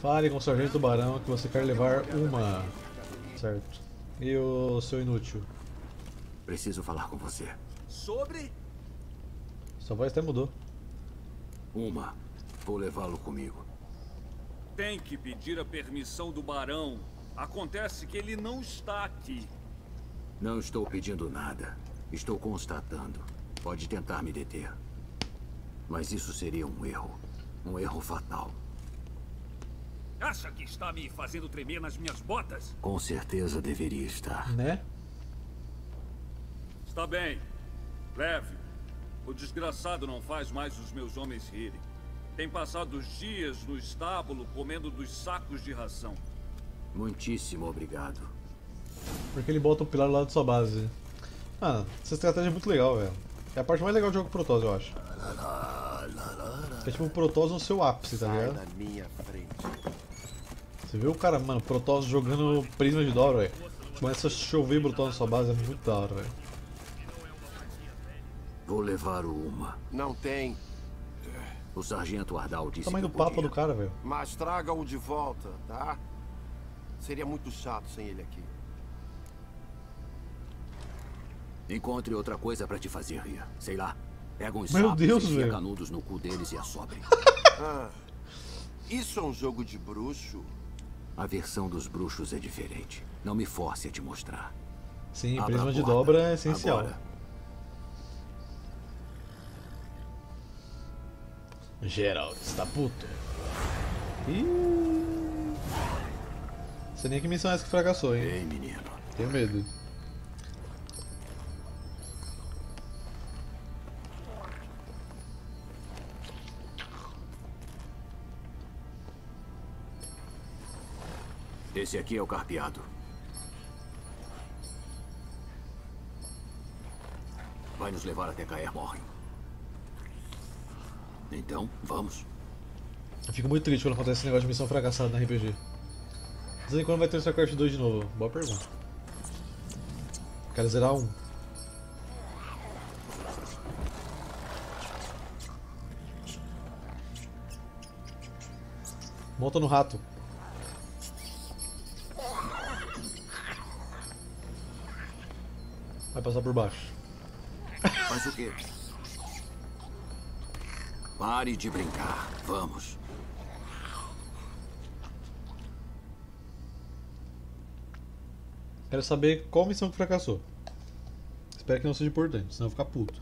Fale com o Sargento Tubarão que você quer levar uma. Certo. E o seu inútil? Preciso falar com você. Sobre? Sua voz até mudou. Uma. Vou levá-lo comigo. Tem que pedir a permissão do Barão. Acontece que ele não está aqui. Não estou pedindo nada. Estou constatando. Pode tentar me deter. Mas isso seria um erro. Um erro fatal. Acha que está me fazendo tremer nas minhas botas? Com certeza deveria estar. Né? Está bem. Leve. O desgraçado não faz mais os meus homens rirem. Tem passado os dias no estábulo comendo dos sacos de ração. Muitíssimo obrigado. Porque ele bota o pilar lá da sua base. Mano, essa estratégia é muito legal, velho. É a parte mais legal do jogo Protoss, eu acho. É tipo o Protoss no seu ápice, tá ligado? Na minha frente. Você viu o cara, mano, Protoss jogando Prisma de Dora, velho. Começa a chover Protoss na sua base, é muito da hora, velho. Vou levar o Uma. Não tem, O Sargento Ardal O disse tamanho que do eu papo podia. do cara, velho. mas traga-o de volta, tá? Seria muito chato sem ele aqui. Encontre outra coisa pra te fazer rir. Sei lá. Pega uns Meu sapos, Deus, enfia velho. canudos no cu deles e assobre. Ah, isso é um jogo de bruxo? A versão dos bruxos é diferente. Não me force a te mostrar. Sim, Abra Prisma a de porta. dobra é essencial. Agora. Geralt está puto. Ih. Sei nem que missão é essa que fracassou, hein? Ei, menino. Tenho medo. Esse aqui é o carpeado. Vai nos levar até Kaer Morhen. Então, vamos. Eu fico muito triste quando acontece esse negócio de missão fracassada na RPG. Dizem quando vai ter StarCraft 2 de novo? Boa pergunta. Quero zerar um. Monta no rato. Vai passar por baixo. Mas o quê? Pare de brincar. Vamos. Quero saber qual missão que fracassou. Espero que não seja importante, senão eu vou ficar puto.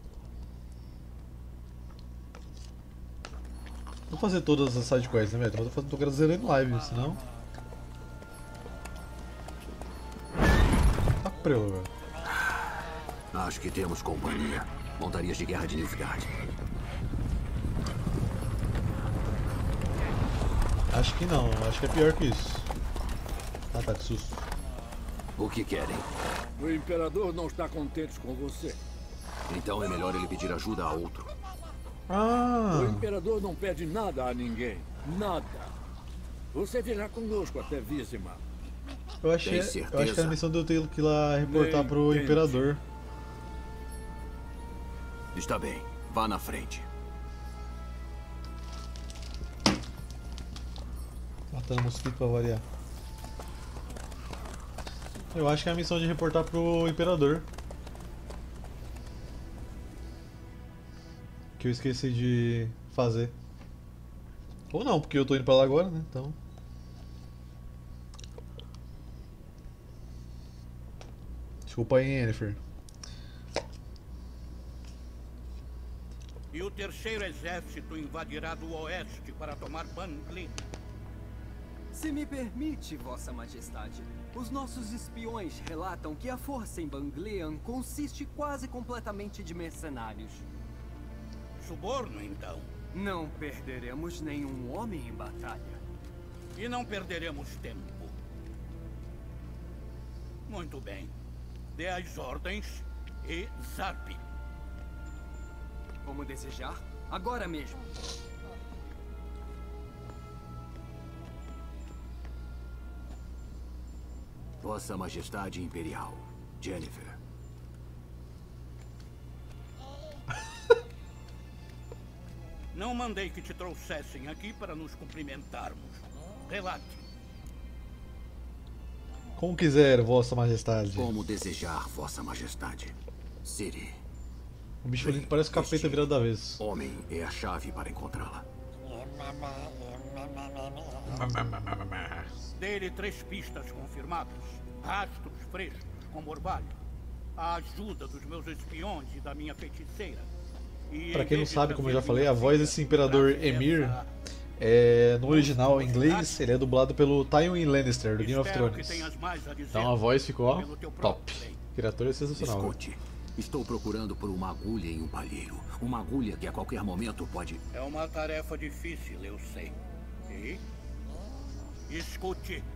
Vou fazer todas as sidequests, né, velho? Tô querendo zerar em live, senão. Tá prelo, velho. Acho que temos companhia. Montarias de guerra de Nilfgaard. Acho que não, acho que é pior que isso. Ah, tá, que susto. O que querem? O Imperador não está contente com você. Então é melhor ele pedir ajuda a outro. O Ah, Imperador não pede nada a ninguém. Nada. Você virá conosco até Vizima. eu acho Tem que certeza? é a missão de eu ter que ir lá reportar Nem pro tente. Imperador. Está bem. Vá na frente. Matando mosquito pra variar. Eu acho que é a missão de reportar pro Imperador. Que eu esqueci de fazer. Ou não, porque eu tô indo pra lá agora, né? Então. Desculpa aí, Yennefer. E o terceiro exército invadirá do oeste para tomar Banglin. Se me permite, Vossa Majestade, os nossos espiões relatam que a força em Banglian consiste quase completamente de mercenários. Suborno, então. Não perderemos nenhum homem em batalha. E não perderemos tempo. Muito bem. Dê as ordens e zarpe. Como desejar, agora mesmo. Vossa Majestade Imperial, Yennefer. Não Não mandei que te trouxessem aqui para nos cumprimentarmos. Relate. Como quiser, Vossa Majestade. Como desejar, Vossa Majestade. Ciri, O bicho ali parece o capeta virado da vez. homem é a chave para encontrá-la. Dê-lhe 3 pistas confirmadas. Rastros frescos, como orvalho. A ajuda dos meus espiões e da minha feiticeira. E Pra em quem não vez de sabe, como eu já trazer falei, minha a voz filha desse imperador pra Emir essa- no original em inglês, ele é dublado pelo Tywin Lannister, do Game of Espero que Thrones. tenhas mais a dizer Então a voz ficou, ó, pelo teu top. próprio bem. O criatura é sensacional. Escute, estou procurando por uma agulha em um palheiro. Uma agulha que a qualquer momento pode... É uma tarefa difícil, eu sei. E? Escute.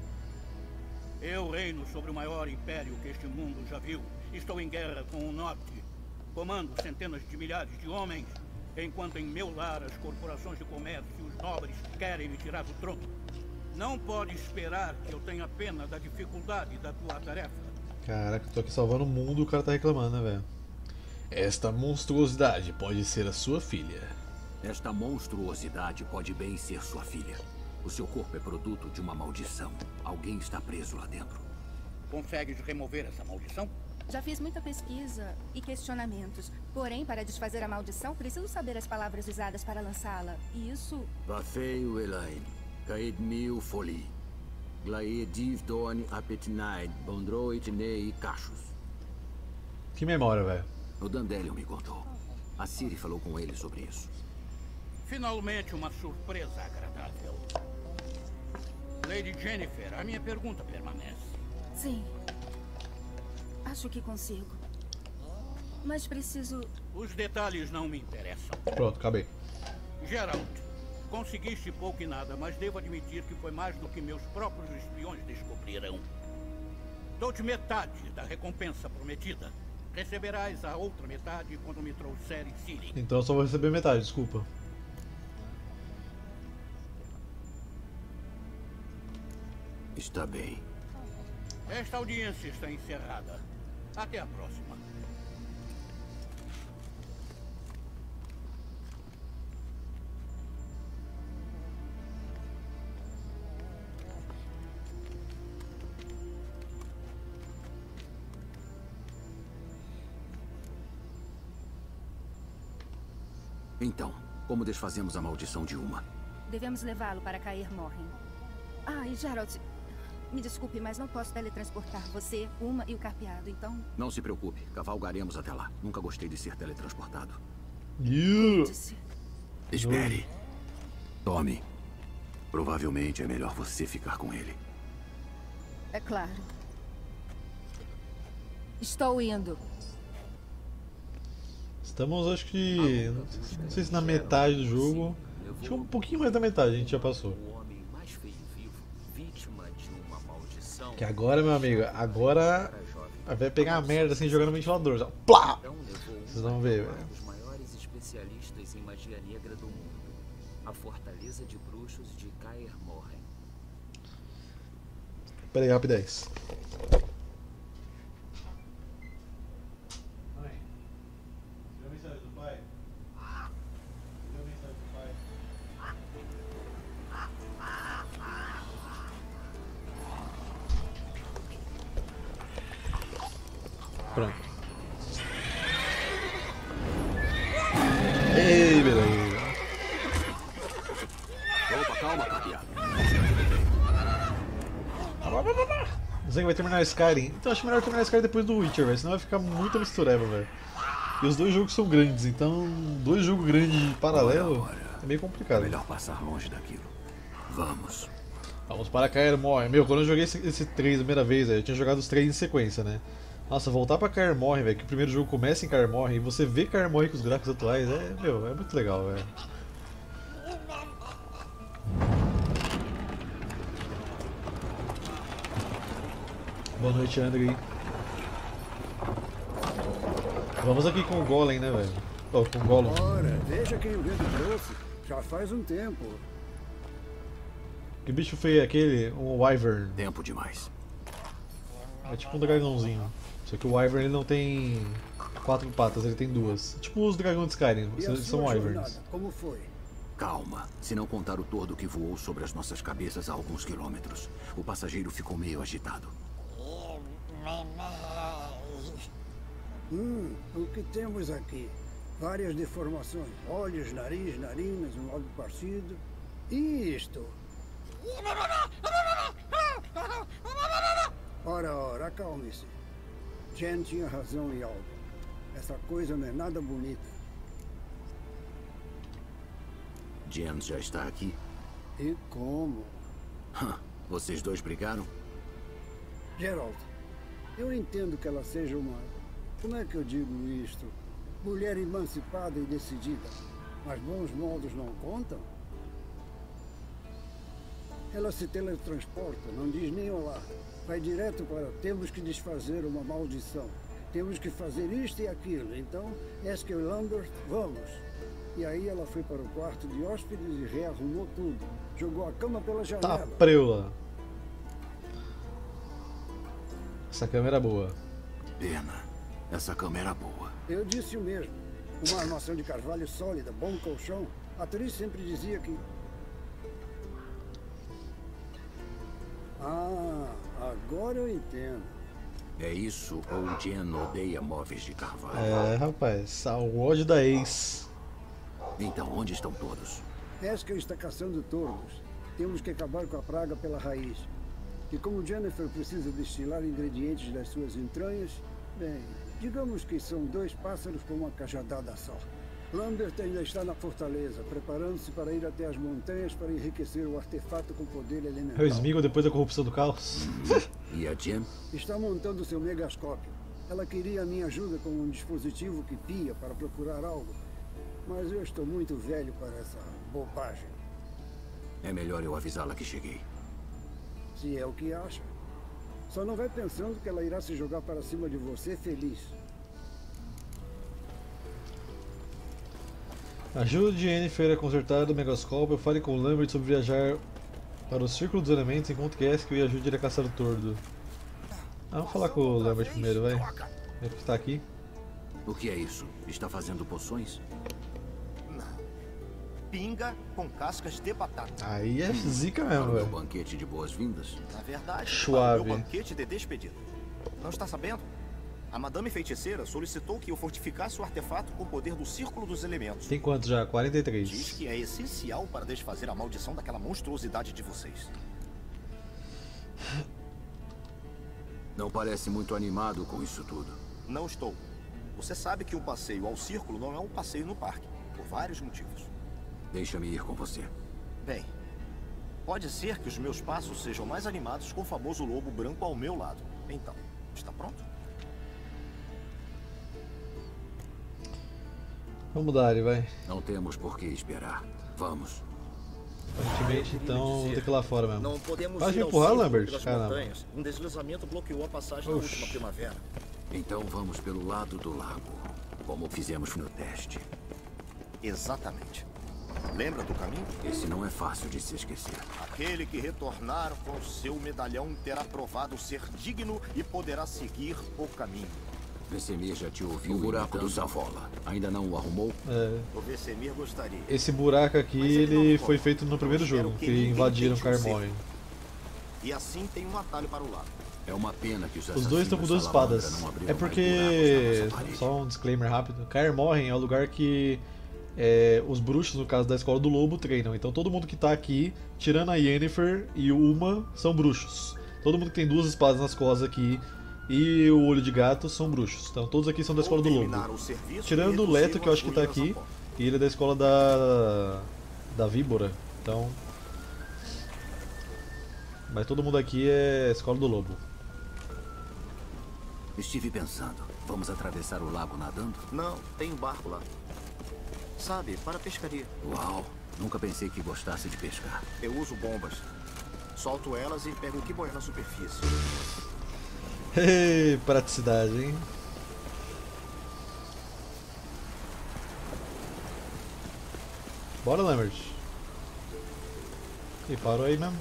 Eu reino sobre o maior império que este mundo já viu. Estou em guerra com o norte. Comando centenas de milhares de homens, enquanto em meu lar as corporações de comércio e os nobres querem me tirar do trono. Não pode esperar que eu tenha pena da dificuldade da tua tarefa. Caraca, tô aqui salvando o mundo e o cara tá reclamando, né, velho? Esta monstruosidade pode ser a sua filha. Esta monstruosidade pode bem ser sua filha. O seu corpo é produto de uma maldição. Alguém está preso lá dentro. Consegues remover essa maldição? Já fiz muita pesquisa e questionamentos. Porém, para desfazer a maldição, preciso saber as palavras usadas para lançá-la. E isso... Vafeio Elaine, Caed Mil Foli, Glaediv Dorn Apetnaid, Bondroit Nei Cachos. Que memória, velho. O Dandelion me contou. A Ciri falou com ele sobre isso. Finalmente uma surpresa agradável. Lady Jennifer, a minha pergunta permanece. Sim. Acho que consigo. Mas preciso... Os detalhes não me interessam. Pronto, acabei. Geralt, conseguiste pouco e nada, mas devo admitir que foi mais do que meus próprios espiões descobrirão. Dou-te metade da recompensa prometida. Receberás a outra metade quando me trouxerem Ciri. Então eu só vou receber metade, desculpa. Está bem. Esta audiência está encerrada. Até a próxima. Então, como desfazemos a maldição de Uma? Devemos levá-lo para Caer Morhen. Ah, e Geralt... Me desculpe, mas não posso teletransportar você, Uma e o Carpeado, então... Não se preocupe, cavalgaremos até lá. Nunca gostei de ser teletransportado. Disse. Espere. Tome. Provavelmente é melhor você ficar com ele. É claro. Estou indo. Estamos, acho que... Não sei se na metade do jogo. Acho que um pouquinho mais da metade a gente já passou. Que agora, meu amigo, agora vai pegar a merda sem jogar no ventilador. Já. Plá! Vocês vão ver, velho. Um dos maiores especialistas em magia negra do mundo. A Fortaleza de Bruxos de Caer Morhen. Pera aí, rapidez. Pronto. Ei, beleza. Opa, calma, Carpeado. Você vai terminar Skyrim. Então acho melhor terminar Skyrim depois do Witcher, velho. Senão vai ficar muita mistureba, velho. E os dois jogos são grandes, então dois jogos grandes paralelo é meio complicado. Melhor passar longe daquilo. Vamos. Vamos para Caer Morhen. Meu, quando eu joguei esse 3 a primeira vez, eu tinha jogado os 3 em sequência, né? Nossa, voltar pra Caer Morhen, velho, que o primeiro jogo começa em Caer Morhen e você vê Caer Morhen com os gráficos atuais, é muito legal, velho. Boa noite, Andrei. Vamos aqui com o Golem, né, velho? Oh, com o Gollum. Ora, veja quem o vento trouxe. Já faz um tempo. Que bicho feio é aquele? Um Wyvern. Tempo demais. É tipo um dragãozinho. Só que o Wyvern ele não tem 4 patas, ele tem 2. Tipo os dragões de Skyrim, E a eles são sua wyverns. jornada, como foi? Calma, se não contar o tordo que voou sobre as nossas cabeças a alguns quilômetros. O passageiro ficou meio agitado. O que temos aqui? Várias deformações. Olhos, nariz, narinas, um lábio partido. E isto? Ora, acalme-se. Jen tinha razão em algo. Essa coisa não é nada bonita. Jen já está aqui? E como? Vocês dois brigaram? Geralt, eu entendo que ela seja uma... Como é que eu digo isto? Mulher emancipada e decidida. Mas bons modos não contam? Ela se teletransporta, não diz nem olá. Vai direto para temos que desfazer uma maldição. Temos que fazer isto e aquilo. Então, Eskel Lambert, vamos. E aí ela foi para o quarto de hóspedes e rearrumou tudo. Jogou a cama pela janela. Tá preula. Essa câmera é boa. Pena. Essa cama era boa. Eu disse o mesmo. Uma armação de carvalho sólida, bom colchão. A atriz sempre dizia que... Ah, agora eu entendo. É isso ou Jen odeia móveis de carvalho? É, rapaz, o ódio da ex. Então, onde estão todos? Eskel está caçando tordos. Temos que acabar com a praga pela raiz. E como Jennifer precisa destilar ingredientes das suas entranhas, bem, digamos que são 2 pássaros com uma cajadada só. Lambert ainda está na fortaleza, preparando-se para ir até as montanhas para enriquecer o artefato com poder elemental. É o Sméagol depois da corrupção do caos. E a Jen? Está montando seu megascópio. Ela queria a minha ajuda com um dispositivo que pia para procurar algo. Mas eu estou muito velho para essa bobagem. É melhor eu avisá-la que cheguei. Se é o que acha. Só não vai pensando que ela irá se jogar para cima de você feliz. Ajude Yennefer a consertar o megascópio. Fale com Lambert sobre viajar para o Círculo dos Elementos enquanto que Eskel e ajude ele a caçar o tordo. Vamos falar com o Lambert primeiro, vai. Ele que está aqui. O que é isso? Está fazendo poções? Pinga com cascas de batata. Aí é zica Para mesmo, o meu velho. banquete de boas-vindas? Na verdade, Suave. para o meu banquete de despedida. Não está sabendo? A Madame Feiticeira solicitou que eu fortificasse o artefato com o poder do Círculo dos Elementos. Tem quanto já? Diz 43. que é essencial para desfazer a maldição daquela monstruosidade de vocês. Não parece muito animado com isso tudo. Não estou. Você sabe que um passeio ao Círculo não é um passeio no parque, por vários motivos. Deixa-me ir com você. Bem, pode ser que os meus passos sejam mais animados com o famoso lobo branco ao meu lado. Então, está pronto? Vamos dar ele, vai. Não temos por que esperar. Vamos. Aparentemente, então, vou ter que ir lá fora mesmo. Não podemos Vai me ir ao empurrar, Círculo Lambert? pelas Caramba. montanhas. Um deslizamento bloqueou a passagem na Oxi. última primavera. Então vamos pelo lado do lago, como fizemos no teste. Exatamente. Lembra do caminho? Esse não é fácil de se esquecer. Aquele que retornar com seu medalhão terá provado ser digno e poderá seguir o caminho. Vesemir já te ouviu. O buraco do Savola. Ainda não o arrumou? É, O Vesemir gostaria. esse buraco aqui, Mas ele não ele pode. foi feito no primeiro Eu espero jogo, que que ninguém invadiram tente o Carmói. E assim tem um atalho para o lado. É uma pena que os Os dois estão com 2 espadas. É porque, só um disclaimer rápido, Kaer Morhen é o lugar que os bruxos, no caso da Escola do Lobo, treinam. Então todo mundo que tá aqui, tirando a Yennefer e o Uma, são bruxos. Todo mundo que tem 2 espadas nas costas aqui e o Olho de Gato são bruxos. Então todos aqui são da Escola do Lobo. Tirando o Leto, que eu acho que tá aqui, e ele é da Escola da Víbora. Então... Mas todo mundo aqui é Escola do Lobo. Estive pensando, vamos atravessar o lago nadando? Não, tem um barco lá. Sabe, para pescaria. Uau, nunca pensei que gostasse de pescar. Eu uso bombas. Solto elas e pego o que boia na superfície. Ei, praticidade, hein? Bora, Lambert. E parou aí mesmo.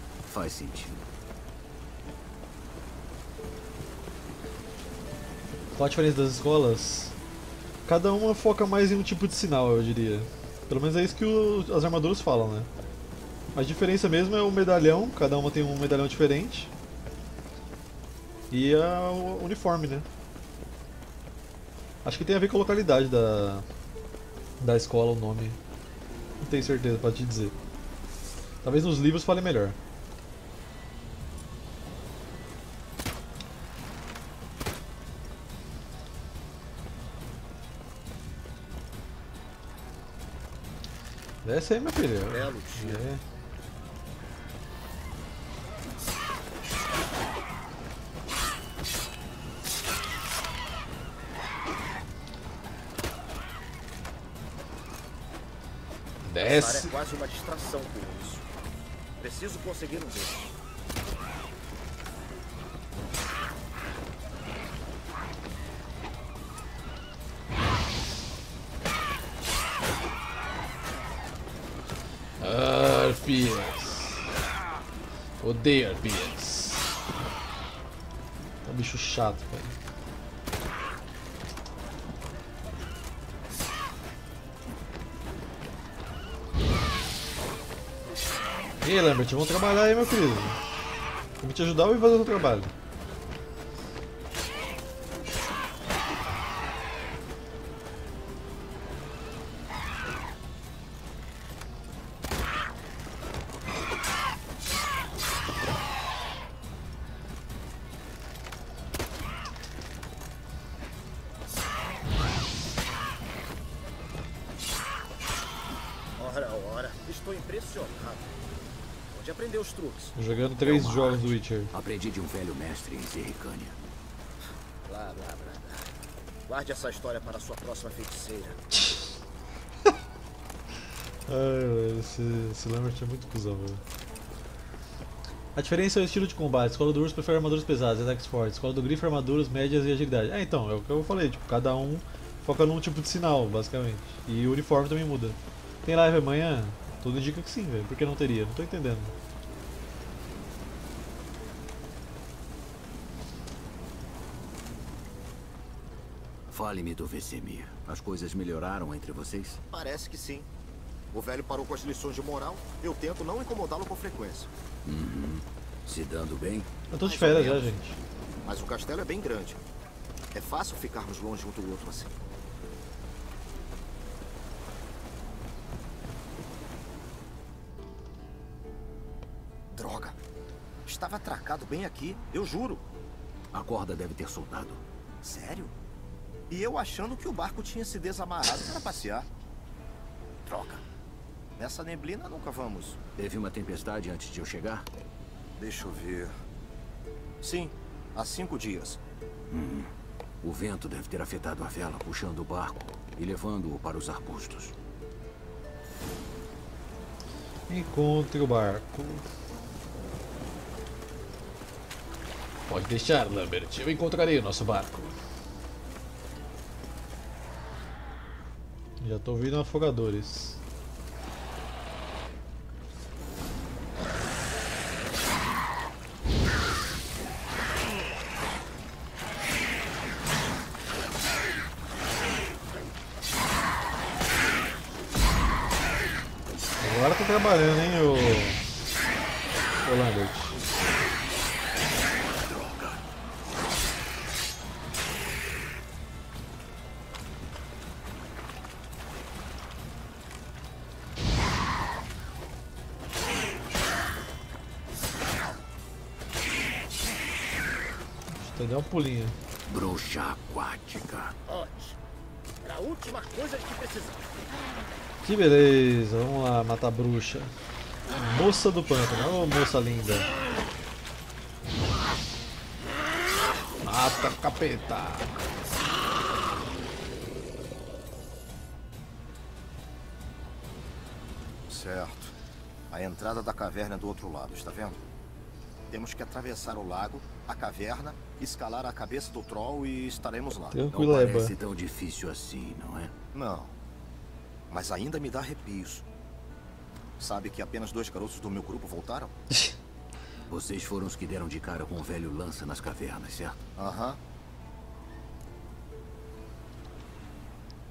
Faz sentido. Qual a diferença das escolas? Cada uma foca mais em um tipo de sinal, eu diria. Pelo menos é isso que as armaduras falam, né? A diferença mesmo é o medalhão, cada uma tem um medalhão diferente. E o uniforme, né? Acho que tem a ver com a localidade da escola, o nome. Não tenho certeza pra te dizer. Talvez nos livros fale melhor. Desce aí, meu filho. Belo tiro. É. Essa área Desce. é quase uma distração com isso. Preciso conseguir um deles. Arpias. Odeio arpias. É um bicho chato, velho. E aí, Lambert, vamos trabalhar aí, meu querido. Vamos te ajudar ou ir fazer o seu trabalho? Ora, estou impressionado. Onde aprendeu os truques? Jogando 3 jogos do Witcher. Aprendi de um velho mestre em Zerricânia. Blá, blá, blá, blá. Guarde essa história para a sua próxima feiticeira. Ai, esse Lambert é muito cuzão, velho. A diferença é o estilo de combate. A escola do urso prefere armaduras pesadas e ataques fortes. A escola do grifo, armaduras médias e agilidade. Então, é o que eu falei. Tipo, cada um foca num tipo de sinal, basicamente. E o uniforme também muda. Tem live amanhã? Tudo indica que sim, velho. Por que não teria? Não tô entendendo. Fale-me do Vesemir. As coisas melhoraram entre vocês? Parece que sim. O velho parou com as lições de moral. Eu tento não incomodá-lo com frequência. Uhum. Se dando bem? Eu tô de férias já, gente. Mas o castelo é bem grande. É fácil ficarmos longe um do outro assim. Droga. Estava atracado bem aqui, eu juro. A corda deve ter soltado. Sério? E eu achando que o barco tinha se desamarrado para passear. Droga. Nessa neblina nunca vamos. Teve uma tempestade antes de eu chegar? Deixa eu ver. Sim, há 5 dias. O vento deve ter afetado a vela, puxando o barco e levando-o para os arbustos. Encontre o barco. Pode deixar, Lambert. Eu encontrarei o nosso barco. Já tô ouvindo afogadores. Agora tá trabalhando, hein, o Lambert. Deu uma pulinha. Bruxa aquática. Ótimo. Era a última coisa que precisava. Que beleza, vamos lá, matar a bruxa. Moça do pântano, ô moça linda. Mata, capeta. Certo. A entrada da caverna é do outro lado, está vendo? Temos que atravessar o lago, a caverna, escalar a cabeça do troll e estaremos lá. Tranquilo, Não Eba. parece tão difícil assim, não é? Não. Mas ainda me dá arrepios. Sabe que apenas 2 garotos do meu grupo voltaram? Vocês foram os que deram de cara com o velho lança nas cavernas, certo? Aham.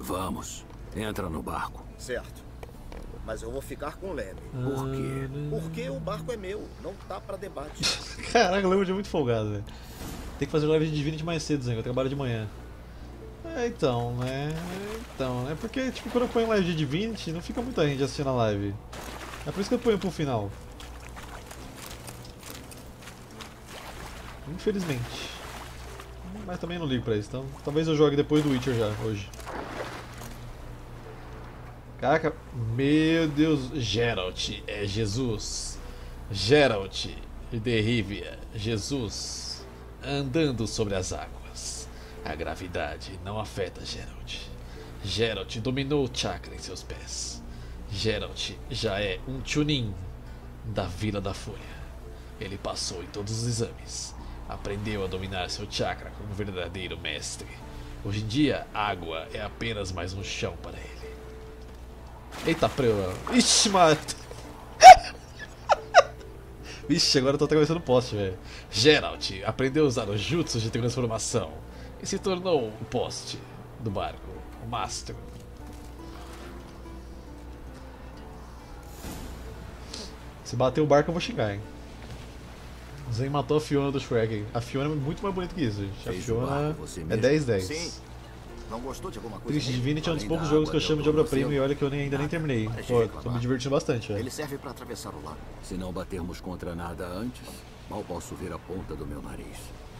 Vamos. Entra no barco. Certo. Mas eu vou ficar com o Leme. Por quê? Porque o barco é meu, não tá pra debate. Caraca, o Lembert é muito folgado, velho. Tem que fazer live de Divinity mais cedo, Zé, eu trabalho de manhã. Então, né? Porque, tipo, quando eu ponho live de Divinity, não fica muita gente assistindo a live. É por isso que eu ponho pro final. Infelizmente. Mas também não ligo pra isso, então talvez eu jogue depois do Witcher já, hoje. Caraca, meu Deus, Geralt é Jesus. Geralt de Rivia, Jesus, andando sobre as águas. A gravidade não afeta Geralt. Geralt dominou o chakra em seus pés. Geralt já é um Chunin da Vila da Folha. Ele passou em todos os exames. Aprendeu a dominar seu chakra como um verdadeiro mestre. Hoje em dia, água é apenas mais um chão para ele. Eita, preu. Ixi, mano. Vixe, agora eu tô atravessando o poste, velho. Geralt aprendeu a usar os jutsus de transformação e se tornou o poste do barco, o mastro. Se bater o barco eu vou xingar, hein. Zen matou a Fiona do Shrek. A Fiona é muito mais bonita que isso, gente. A Fiona é 10/10. Sim. Não gostou de alguma coisa? Triste Divinity é um dos poucos jogos que eu chamo de obra-prima e olha que eu ainda nem terminei. Pô, tô me divertindo bastante, velho. Ele serve pra atravessar o lago. Se não batermos contra nada antes, mal posso ver a ponta do meu nariz.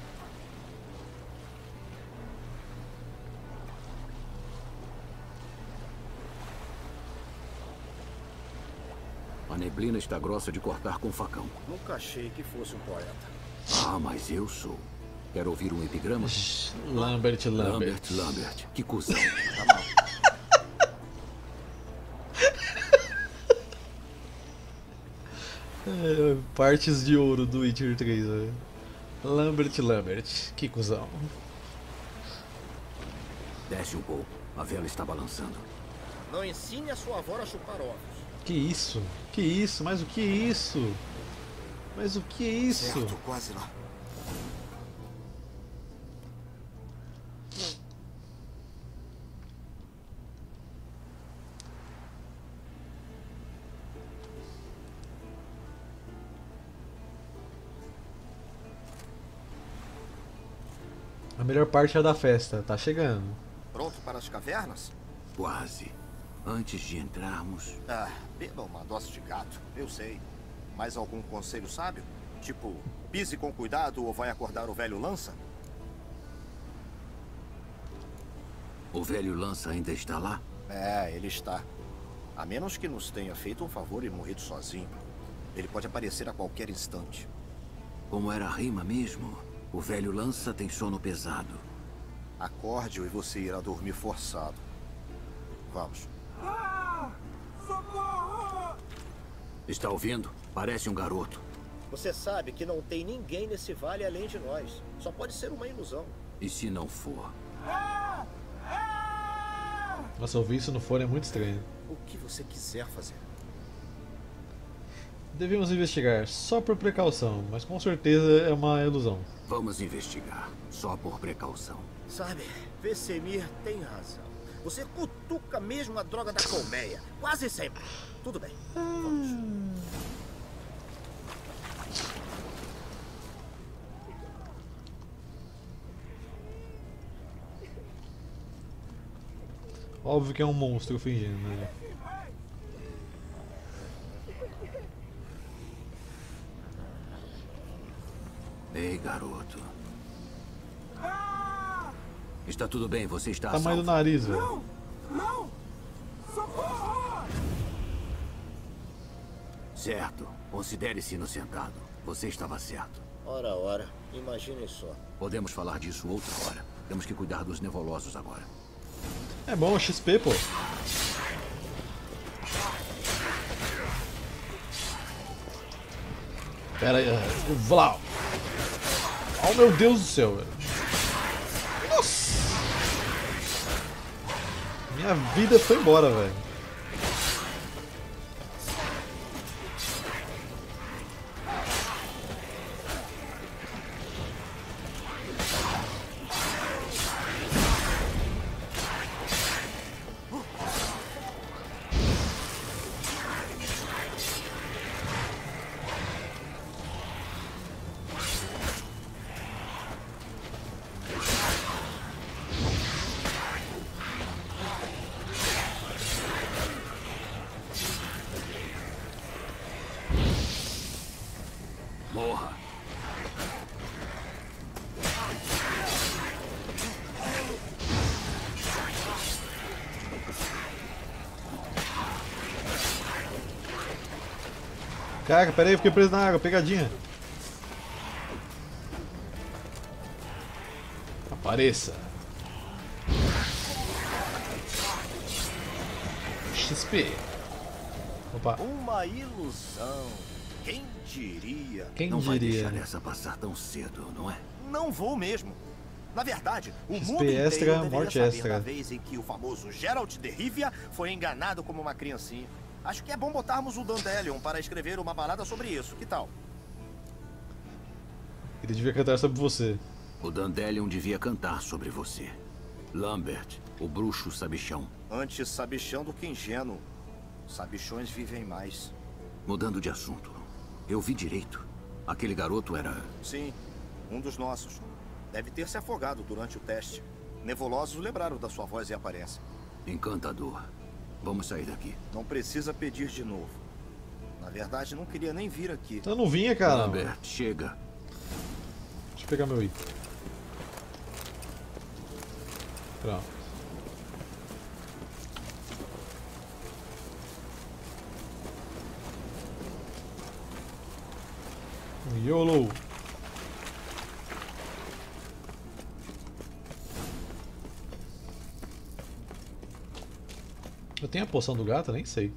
A neblina está grossa de cortar com facão. Nunca achei que fosse um poeta. Ah, mas eu sou. Quer ouvir um epigrama? Lambert. Lambert. Que cuzão. Tá mal. Partes de ouro do Witcher 3, velho. Lambert. Que cuzão. Desce um pouco. A vela está balançando. Não ensine a sua avó a chupar ovos. Que isso? Mas o que é isso? Certo, quase lá. A melhor parte é a da festa, tá chegando. Pronto para as cavernas? Quase. Antes de entrarmos... Ah, beba uma dose de gato, eu sei. Mais algum conselho sábio? Tipo, pise com cuidado ou vai acordar o velho Lança? O velho Lança ainda está lá? É, ele está. A menos que nos tenha feito um favor e morrido sozinho. Ele pode aparecer a qualquer instante. Como era a rima mesmo? O velho Lança tem sono pesado. Acorde-o e você irá dormir forçado. Vamos. Socorro! Está ouvindo? Parece um garoto. Você sabe que não tem ninguém nesse vale além de nós. Só pode ser uma ilusão. E se não for? Nossa, ouvir isso no fone é muito estranho. O que você quiser fazer. Devemos investigar, só por precaução, mas com certeza é uma ilusão. Vamos investigar, só por precaução. Sabe, Vesemir tem razão. Você cutuca mesmo a droga da colmeia. Quase sempre. Tudo bem. Vamos. Óbvio que é um monstro fingindo, né? Ei, garoto. Está tudo bem, você está a salvo. Tamanho do nariz, velho. Não! Socorro! Certo. Considere-se inocentado. Você estava certo. Ora. Imaginem só. Podemos falar disso outra hora. Temos que cuidar dos nebulosos agora. É bom, XP, pô. Pera aí, Vlau. Oh, meu Deus do céu, velho. Nossa! Minha vida foi embora, velho. Morra. Caraca, pera aí, eu fiquei preso na água, pegadinha. Apareça. XP. Opa. Uma ilusão. Quem diria? Quem não vai diria? deixar essa passar tão cedo, não é? Não vou mesmo. Na verdade, o XP mundo inteiro extra, deveria morte saber extra. da vez em que o famoso Geralt de Rivia foi enganado como uma criancinha. Acho que é bom botarmos o Dandelion para escrever uma balada sobre isso. Que tal? Ele devia cantar sobre você. O Dandelion devia cantar sobre você. Lambert, o bruxo sabichão. Antes sabichão do que ingênuo. Sabichões vivem mais. Mudando de assunto. Eu vi direito. Aquele garoto era... Sim, um dos nossos. Deve ter se afogado durante o teste. Nebulosos lembraram da sua voz e aparência. Encantador. Vamos sair daqui. Não precisa pedir de novo. Na verdade, não queria nem vir aqui. Eu não vinha, cara. Lambert, chega. Deixa eu pegar meu item. Pronto. YOLO. Eu tenho a poção do gato? Nem sei.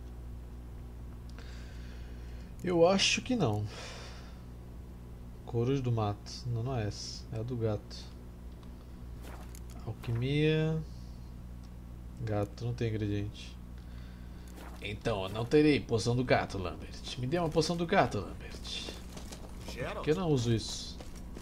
Eu acho que não. Coruja do mato. Não, não é essa. É a do gato. Alquimia. Gato, não tem ingrediente. Então, eu não terei poção do gato, Lambert. Me dê uma poção do gato, Lambert. Por que eu não uso isso?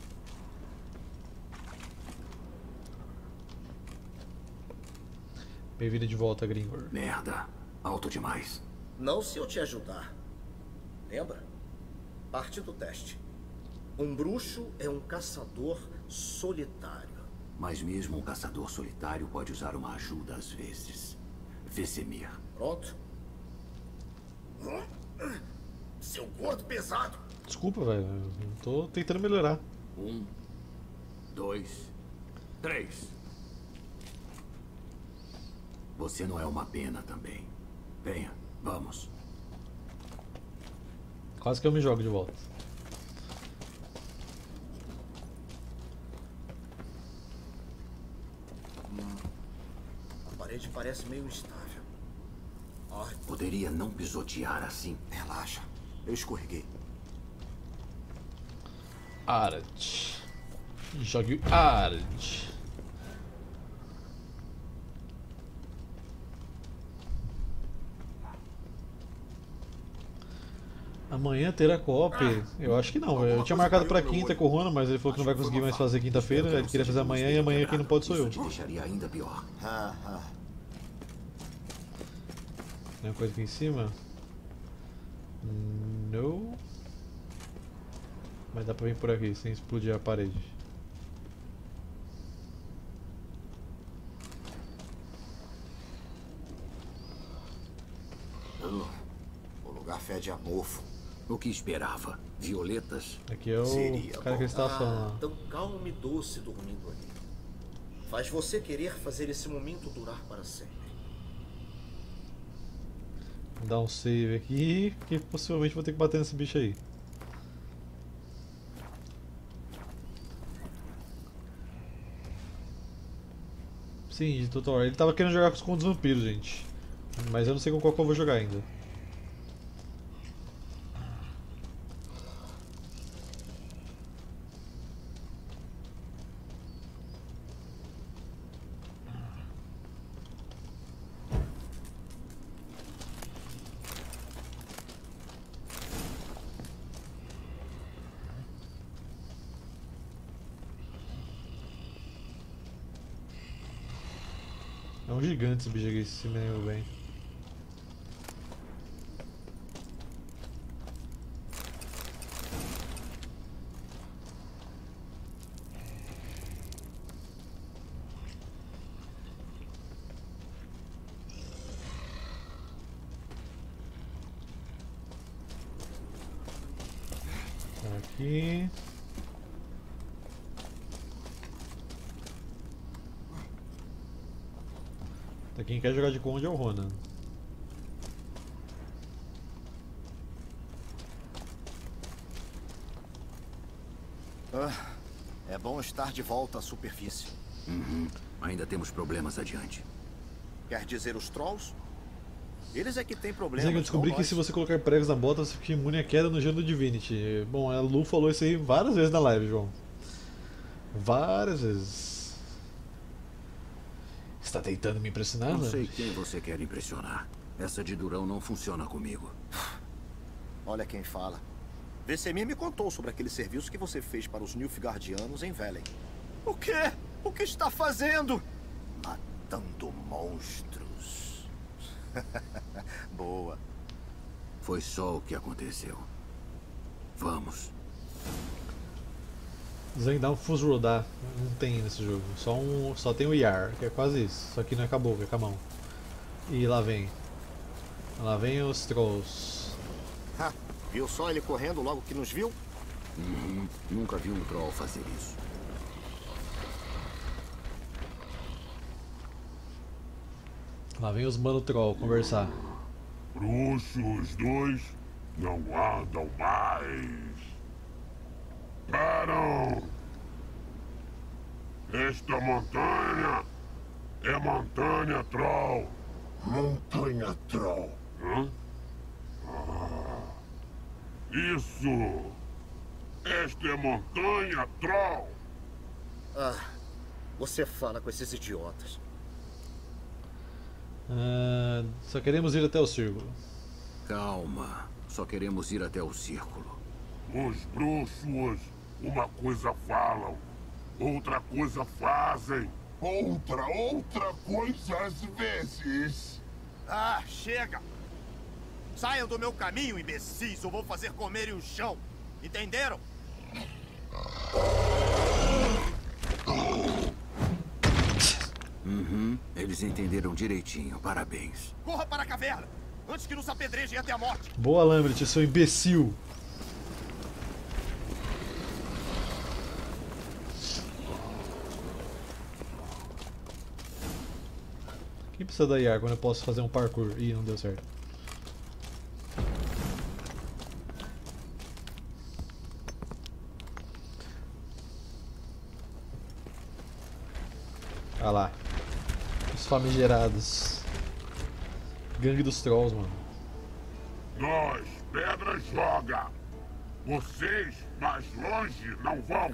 Bem-vindo de volta, Gringor. Merda. Alto demais. Não se eu te ajudar. Lembra? Parte do teste. Um bruxo é um caçador solitário. Mas mesmo um caçador solitário pode usar uma ajuda às vezes. Vesemir. Pronto? Seu gordo pesado. Desculpa, velho. Eu tô tentando melhorar. 1, 2, 3. Você não é uma pena também. Venha, vamos. Quase que eu me jogo de volta. A parede parece meio instável. Poderia não pisotear assim. Relaxa, eu escorreguei. Ard. Jogue Ard. Amanhã terá co-op? Eu acho que não, velho. Eu tinha marcado pra quinta com o Rona, mas ele falou que não vai conseguir mais fazer quinta-feira. Ele queria fazer amanhã e amanhã quem não pode sou eu. Isso te deixaria ainda pior. Tem uma coisa aqui em cima? Não. Mas dá pra vir por aqui sem explodir a parede. O lugar fede a mofo. O que esperava? Violetas? Aqui é o cara que ele estava falando lá. Tão calmo e doce dormindo ali. Faz você querer fazer esse momento durar para sempre. Vou dar um save aqui, que possivelmente vou ter que bater nesse bicho aí. Sim, de tutorial. Ele tava querendo jogar com os vampiros, gente. Mas eu não sei com qual que eu vou jogar ainda. É um gigante esse bicho aqui, se me lembro bem. Aqui. Quem quer jogar de Conde é o Ronan. É bom estar de volta à superfície. Ainda temos problemas adiante. Quer dizer os Trolls? Eles é que têm Mas problemas. eu descobri que se você colocar pregos na bota, você fica imune à queda no gelo do Divinity. Bom, a Lu falou isso aí várias vezes na live, João. Várias vezes. Está tentando me impressionar, Não né? sei quem você quer impressionar. Essa de durão não funciona comigo. Olha quem fala. Vesemir me contou sobre aquele serviço que você fez para os Nilfgaardianos em Velen. O quê? O que está fazendo? Matando monstros. Boa. Foi só o que aconteceu. Vamos. Zendal Fusrodar não tem nesse jogo. Só tem o Yar, que é quase isso. Só que não é caboclo, é com a mão. E lá vem. Lá vem os Trolls. Viu só ele correndo logo que nos viu? Nunca vi um troll fazer isso. Lá vem os Mano Troll conversar. Bruxos dois não andam mais. Param! Esta montanha é Montanha Troll. Montanha Troll. Hã? Isso! Esta é Montanha Troll. Você fala com esses idiotas. Só queremos ir até o círculo. Calma. Só queremos ir até o círculo. Os bruxos, uma coisa falam, outra coisa fazem. Outra coisa às vezes. Chega! Saiam do meu caminho, imbecis, ou vou fazer comerem o chão. Entenderam? Eles entenderam direitinho. Parabéns. Corra para a caverna, antes que nos apedrejem até a morte. Boa, Lambert, seu imbecil. Quem precisa da IAR quando eu posso fazer um parkour? Ih, não deu certo. Ah lá. Os famigerados. Gangue dos Trolls, mano. Nós, pedra joga. Vocês, mais longe, não vão.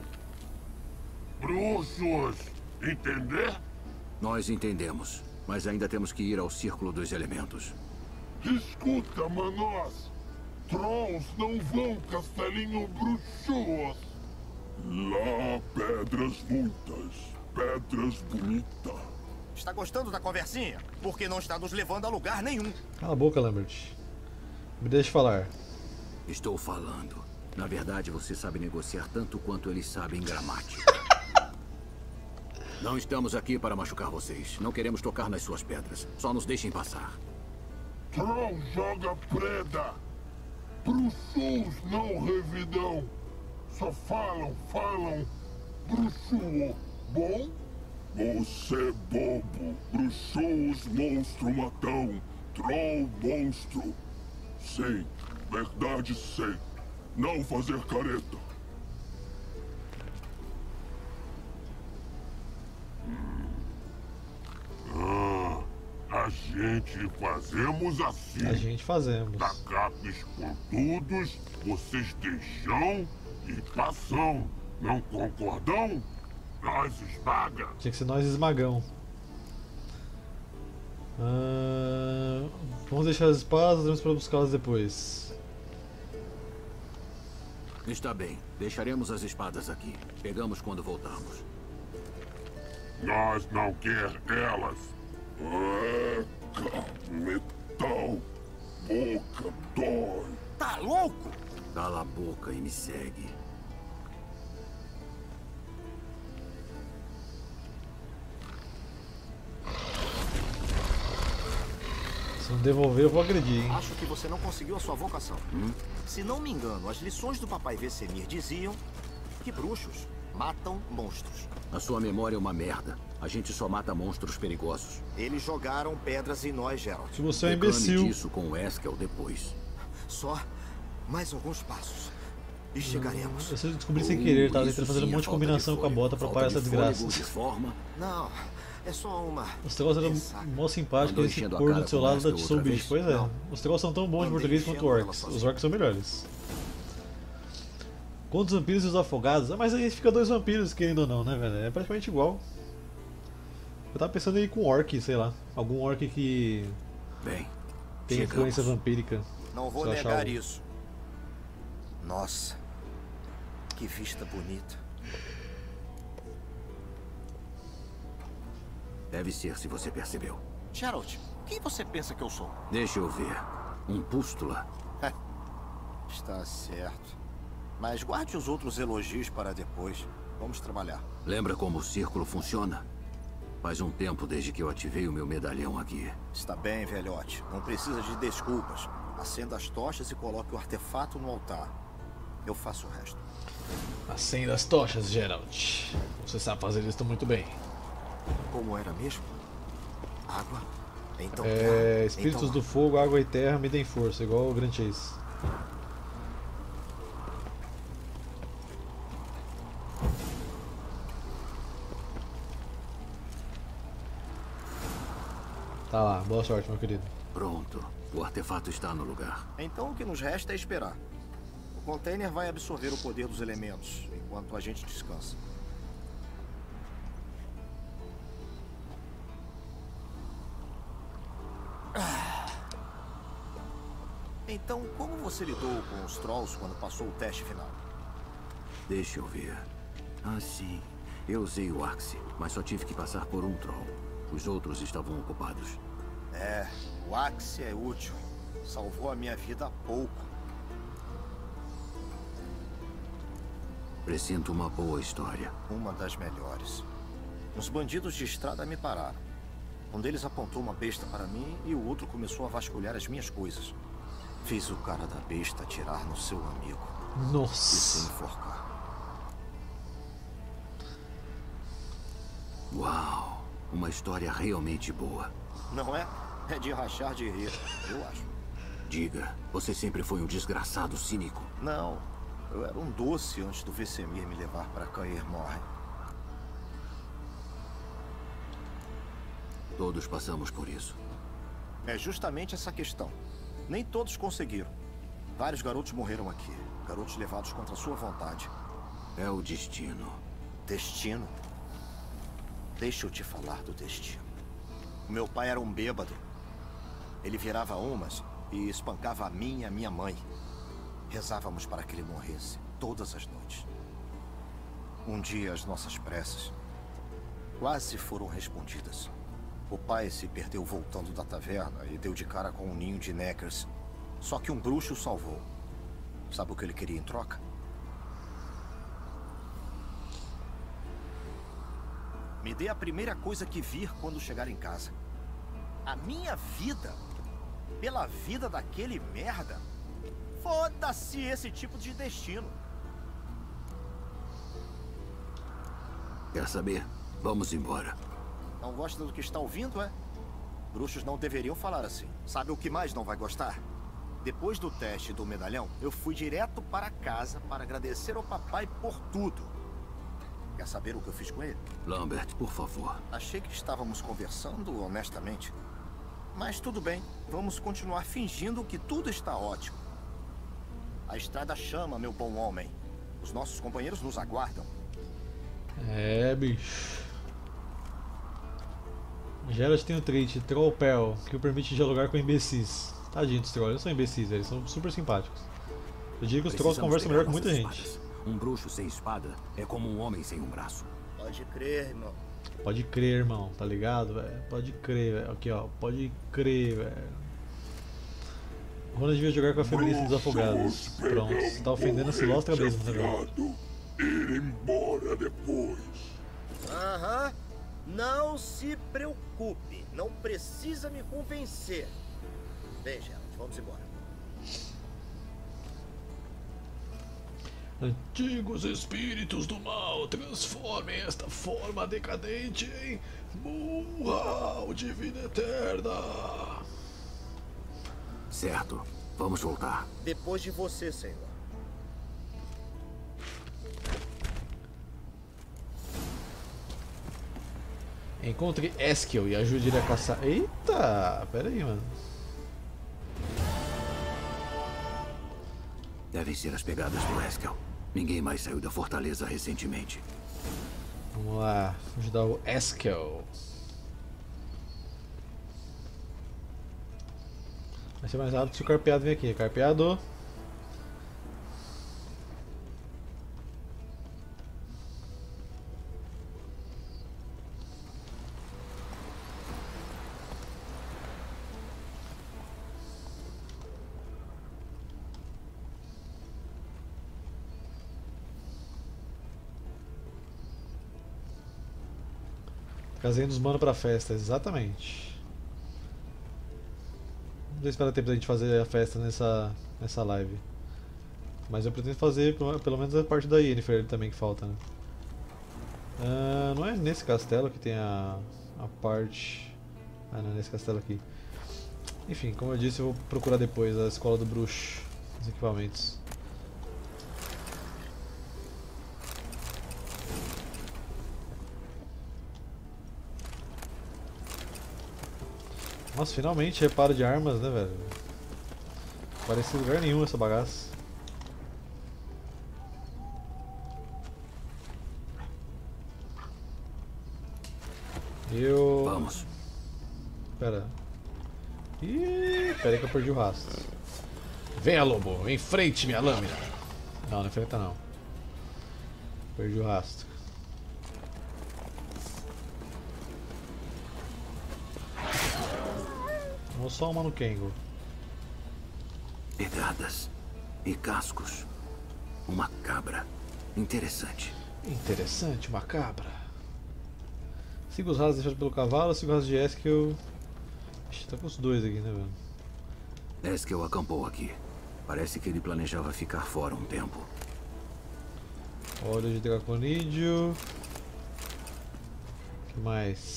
Bruxos, entender? Nós entendemos, mas ainda temos que ir ao Círculo dos Elementos. Escuta, manos. Trolls não vão, castelinho bruxos. Lá, pedras muitas. Pedras bonitas. Está gostando da conversinha? Porque não está nos levando a lugar nenhum. Cala a boca, Lambert. Me deixe falar. Estou falando. Na verdade, você sabe negociar tanto quanto eles sabem gramática. Não estamos aqui para machucar vocês. Não queremos tocar nas suas pedras. Só nos deixem passar. Troll joga preda. Bruxos não revidão. Só falam. Bruxuo. Bom? Você bobo. Bruxos monstro matão. Troll monstro. Sei. Verdade sei. Não fazer careta. A gente fazemos assim. A gente fazemos. Tacapes pontudos, vocês deixam e passam. Não concordam? Nós esmaga. Tinha que ser nós esmagão. Vamos deixar as espadas, vamos para buscá-las depois. Está bem. Deixaremos as espadas aqui. Pegamos quando voltarmos. Nós não quer elas. Metal. Boca dói. Tá louco? Cala a boca e me segue. não devolver, eu vou agredir, hein? Acho que você não conseguiu a sua vocação. Se não me engano, as lições do papai Vesemir diziam que bruxos matam monstros. A sua memória é uma merda. A gente só mata monstros perigosos. Eles jogaram pedras em nós, Geralt. Se você é um imbecil. Reclame disso com o Eskel depois. Só mais alguns passos. E chegaremos. Eu descobri sem querer, tava tentando fazer um monte de combinação com a bota pra parar essa desgraça. Não, é só uma... Os troços eram mó simpáticos, esse corno do seu lado da Tissou Bicho. Pois é, os troços são tão bons de português quanto orcs. Os orcs são melhores. Contra os vampiros e os afogados. Ah, mas aí fica dois vampiros, querendo ou não, né, velho? É praticamente igual. Eu tava pensando em ir com orc, sei lá. Algum orc que tem influência vampírica. Não vou negar isso. Nossa, que vista bonita. Deve ser, se você percebeu. Geralt, quem você pensa que eu sou? Deixa eu ver. Um pústula. Está certo. Mas guarde os outros elogios para depois. Vamos trabalhar. Lembra como o círculo funciona? Faz um tempo desde que eu ativei o meu medalhão aqui. Está bem, velhote. Não precisa de desculpas. Acenda as tochas e coloque o artefato no altar. Eu faço o resto. Acenda as tochas, Geralt. Você sabe fazer isso muito bem. Como era mesmo? Água? Então espíritos do fogo, água e terra me deem força, igual o Grand Chase. Tá lá, boa sorte, meu querido. Pronto, o artefato está no lugar. Então o que nos resta é esperar. O container vai absorver o poder dos elementos, enquanto a gente descansa. Então, como você lidou com os trolls quando passou o teste final? Deixa eu ver. Ah, sim. Eu usei o Axe, mas só tive que passar por um troll. Os outros estavam ocupados. O Axe é útil. Salvou a minha vida há pouco. Presinto uma boa história. Uma das melhores. Os bandidos de estrada me pararam. Um deles apontou uma besta para mim e o outro começou a vasculhar as minhas coisas. Fiz o cara da besta atirar no seu amigo. Nossa. E se enforcar. Uau. Uma história realmente boa. Não é? É de rachar de rir, eu acho. Diga, você sempre foi um desgraçado cínico? Não. Eu era um doce antes do Vesemir me levar para Caer Morhen. Todos passamos por isso. É justamente essa questão. Nem todos conseguiram. Vários garotos morreram aqui. Garotos levados contra sua vontade. É o destino. Destino? Deixa eu te falar do destino. O meu pai era um bêbado. Ele virava umas e espancava a mim e a minha mãe. Rezávamos para que ele morresse todas as noites. Um dia as nossas preces quase foram respondidas. O pai se perdeu voltando da taverna e deu de cara com um ninho de neckers. Só que um bruxo o salvou. Sabe o que ele queria em troca? Me dê a primeira coisa que vir quando chegar em casa. A minha vida? Pela vida daquele merda? Foda-se esse tipo de destino. Quer saber? Vamos embora. Não gosta do que está ouvindo, é? Bruxos não deveriam falar assim. Sabe o que mais não vai gostar? Depois do teste do medalhão, eu fui direto para casa para agradecer ao papai por tudo. Quer saber o que eu fiz com ele? Lambert, por favor. Achei que estávamos conversando honestamente. Mas tudo bem, vamos continuar fingindo que tudo está ótimo. A estrada chama, meu bom homem. Os nossos companheiros nos aguardam. É, bicho. Geralt tem o trait Troll Pearl, que o permite dialogar com imbecis. Tadinho dos trolls, eles são imbecis, eles são super simpáticos. Eu digo que os trolls conversam melhor com muita gente. Um bruxo sem espada é como um homem sem um braço. Pode crer, irmão. Pode crer, irmão, tá ligado, velho? Pode crer, velho. Aqui, ó, pode crer, velho. O Rona devia jogar com a feminista dos afogados. Pronto, você tá ofendendo a Silostra mesmo, né, velho? Ir embora depois. Aham. Não se preocupe, não precisa me convencer. Bem, Geralt, vamos embora. Antigos espíritos do mal, transformem esta forma decadente em Mulhall de vida eterna. Certo. Vamos voltar. Depois de você, senhor. Encontre Eskel e ajude ele a caçar. Eita, pera aí, mano. Devem ser as pegadas do Eskel. Ninguém mais saiu da fortaleza recentemente. Vamos lá, ajudar o Eskel. Vai ser mais rápido se o Carpeado vir aqui. Carpeado. Casinha dos mano pra festa, exatamente. Não sei se vai dar tempo da gente fazer a festa nessa live. Mas eu pretendo fazer pelo menos a parte da Yennefer também que falta, né? Não é nesse castelo que tem a parte... Ah, não é nesse castelo aqui. Enfim, como eu disse, eu vou procurar depois a escola do bruxo, os equipamentos. Nossa, finalmente reparo de armas, né, velho? Não parece lugar nenhum essa bagaça. Vamos. Pera. Ih, pera aí que eu perdi o rastro. Venha, lobo, enfrente minha lâmina. Não enfrenta não. Perdi o rastro. Vou só uma no Kengo. Pegadas e cascos. Uma cabra. Interessante. Interessante, uma cabra. Siga os rastros deixados pelo cavalo, siga os rastros de Eskel. Ixi, tá com os dois aqui, né, velho? Eskel acampou aqui. Parece que ele planejava ficar fora um tempo. Olho de draconídeo. O que mais?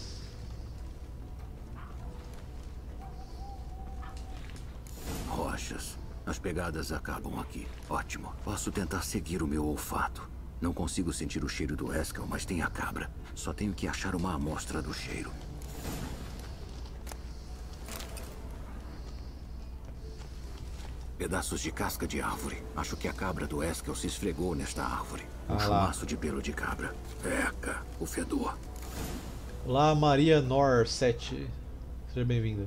Rochas. As pegadas acabam aqui. Ótimo. Posso tentar seguir o meu olfato. Não consigo sentir o cheiro do Eskel, mas tem a cabra. Só tenho que achar uma amostra do cheiro. Pedaços de casca de árvore. Acho que a cabra do Eskel se esfregou nesta árvore. Um chumaço de pelo de cabra. Eca, o fedor. Olá, Maria Nor 7. Seja bem-vinda.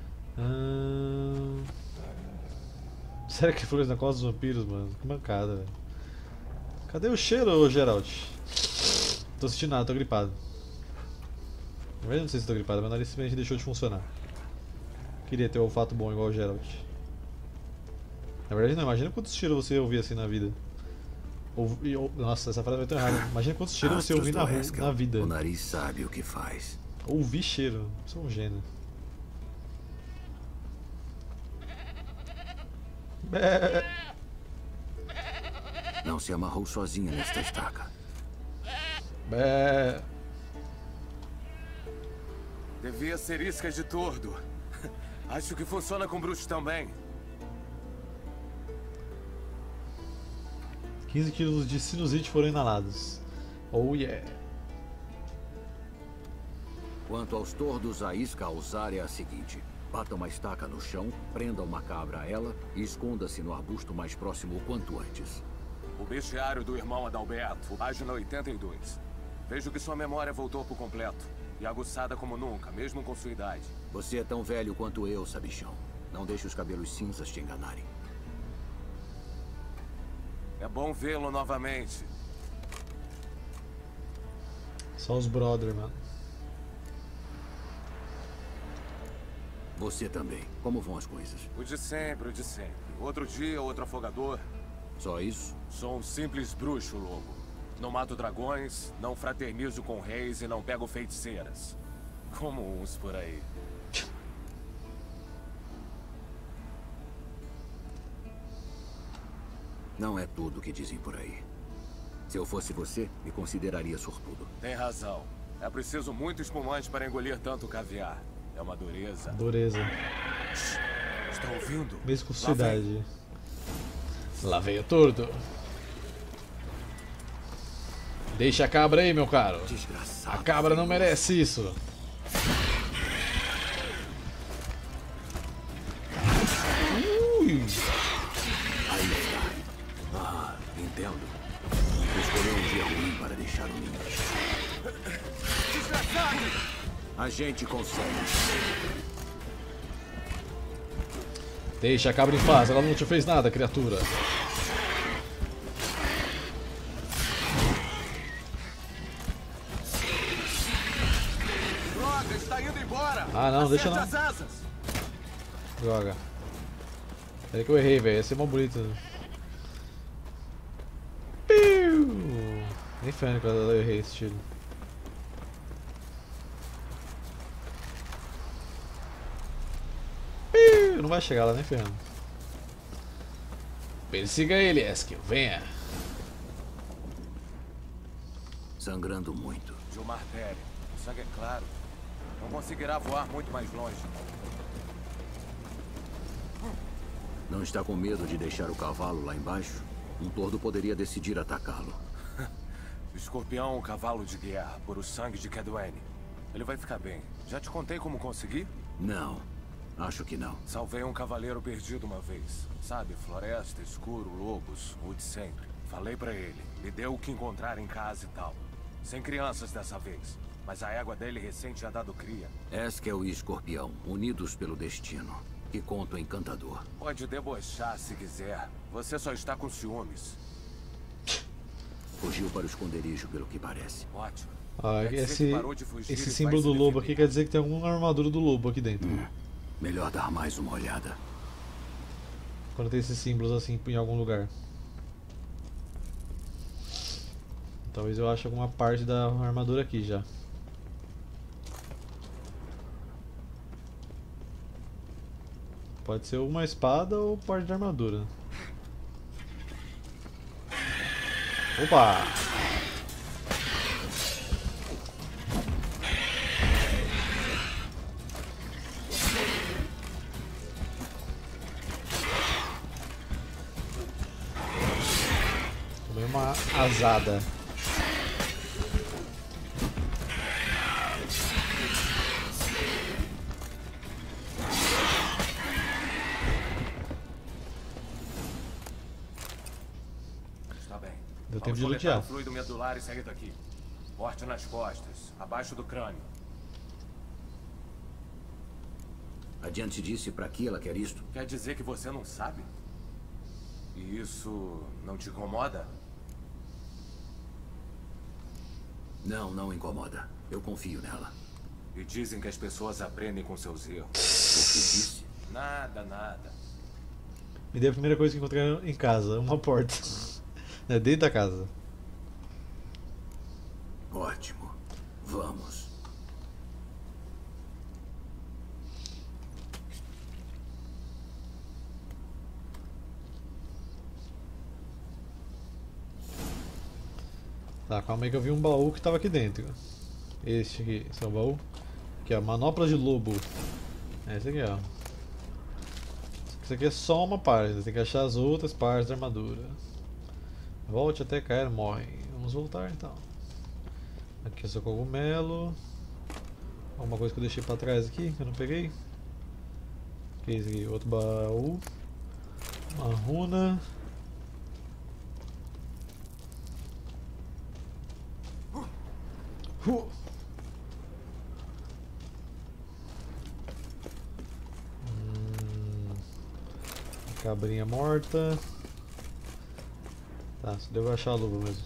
Sério que flores na costa dos vampiros, mano? Que mancada, velho. Cadê o cheiro, Geralt? Tô sentindo nada, tô gripado. Na verdade não sei se tô gripado, meu nariz simplesmente deixou de funcionar. Queria ter um olfato bom igual o Geralt. Na verdade não, imagina quantos cheiros você ouvir assim na vida. Nossa, essa frase vai tão errada. Imagina quantos cheiros você ouvir na vida. O nariz sabe o que faz. Ouvir cheiro, sou um gênio. Não se amarrou sozinha nesta estaca. Devia ser isca de tordo. Acho que funciona com bruxos também. 15 quilos de sinusite foram inalados. Oh yeah. Quanto aos tordos, a isca a usar é a seguinte. Bata uma estaca no chão, prenda uma cabra a ela e esconda-se no arbusto mais próximo o quanto antes. O bestiário do irmão Adalberto, página 82. Vejo que sua memória voltou por completo. E aguçada como nunca, mesmo com sua idade. Você é tão velho quanto eu, sabichão. Não deixe os cabelos cinzas te enganarem. É bom vê-lo novamente. Só os brother, mano. Você também. Como vão as coisas? O de sempre, o de sempre. Outro dia, outro afogador. Só isso? Sou um simples bruxo, lobo. Não mato dragões, não fraternizo com reis e não pego feiticeiras. Como uns por aí. Não é tudo o que dizem por aí. Se eu fosse você, me consideraria sortudo. Tem razão. É preciso muito espumante para engolir tanto caviar. É uma dureza. Dureza. Estão ouvindo? Viscosidade. Lá veio tordo. Deixa a cabra aí, meu caro. Desgraçado. A cabra não merece isso. Ui. Aí está. Ah, entendo. Escolheu um dia ruim para deixar o ninho. Desgraçado! A gente consegue. Deixa a cabra em paz, ela não te fez nada, criatura. Droga, está indo embora! Ah não, deixa não. As asas. Droga. Peraí que eu errei, velho. Ia ser mó bonito. Piu! Nem ferro que eu errei esse tiro. Piu! Não vai chegar lá nem ferrando. Persiga ele, Eskel. Venha. Sangrando muito. De uma artéria. O sangue é claro. Não conseguirá voar muito mais longe. Não está com medo de deixar o cavalo lá embaixo? Um tordo poderia decidir atacá-lo. O escorpião é um cavalo de guerra, por o sangue de Cadwayne. Ele vai ficar bem. Já te contei como consegui? Não. Acho que não. Salvei um cavaleiro perdido uma vez. Sabe, floresta, escuro, lobos, o de sempre. Falei pra ele. Me deu o que encontrar em casa e tal. Sem crianças dessa vez. Mas a égua dele recente tinha dado cria. Eskel e Escorpião, unidos pelo destino. Que conto encantador. Pode debochar se quiser. Você só está com ciúmes. Fugiu para o esconderijo, pelo que parece. Ótimo. Ah, esse símbolo do lobo aqui quer dizer que tem alguma armadura do lobo aqui dentro. Melhor dar mais uma olhada. Quando tem esses símbolos assim em algum lugar. Talvez eu ache alguma parte da armadura aqui já. Pode ser uma espada ou parte da armadura. Opa! Tomei uma azada. Deu tempo de lutear. O fluido medular e sair daqui. Corte nas costas, abaixo do crânio. A Diante disse pra que ela quer isto? Quer dizer que você não sabe? E isso não te incomoda? Não, não incomoda. Eu confio nela. E dizem que as pessoas aprendem com seus erros. O que disse? Nada, nada. Me dei a primeira coisa que encontrei em casa, uma porta. É dentro da casa. Ótimo. Vamos. Tá, calma aí que eu vi um baú que tava aqui dentro. Esse aqui, esse é o baú. Aqui ó, manopla de lobo. É esse aqui ó. Isso aqui é só uma parte, tem que achar as outras partes da armadura. Volte até cair, morre. Vamos voltar então. Aqui é seu cogumelo. Alguma coisa que eu deixei pra trás aqui, que eu não peguei. Que é isso aqui? Outro baú. Uma runa. Cabrinha morta. Tá, só devo achar a luva mesmo.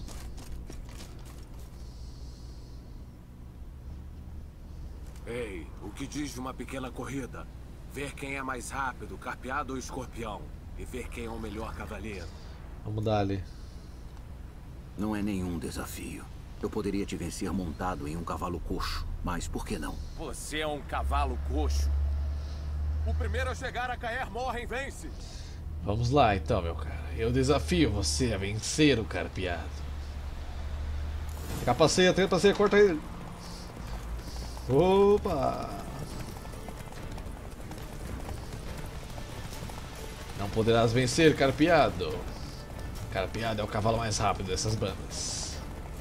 Ei, o que diz de uma pequena corrida? Ver quem é mais rápido, carpeado ou escorpião. E ver quem é o melhor cavaleiro. Vamos dar ali. Não é nenhum desafio. Eu poderia te vencer montado em um cavalo coxo, mas por que não? Você é um cavalo coxo. O primeiro a chegar a Caer Morhen vence. Vamos lá então, meu cara. Eu desafio você a vencer o carpeado. Trapaceia, corta ele. Opa! Não poderás vencer, carpeado. Carpeado é o cavalo mais rápido dessas bandas.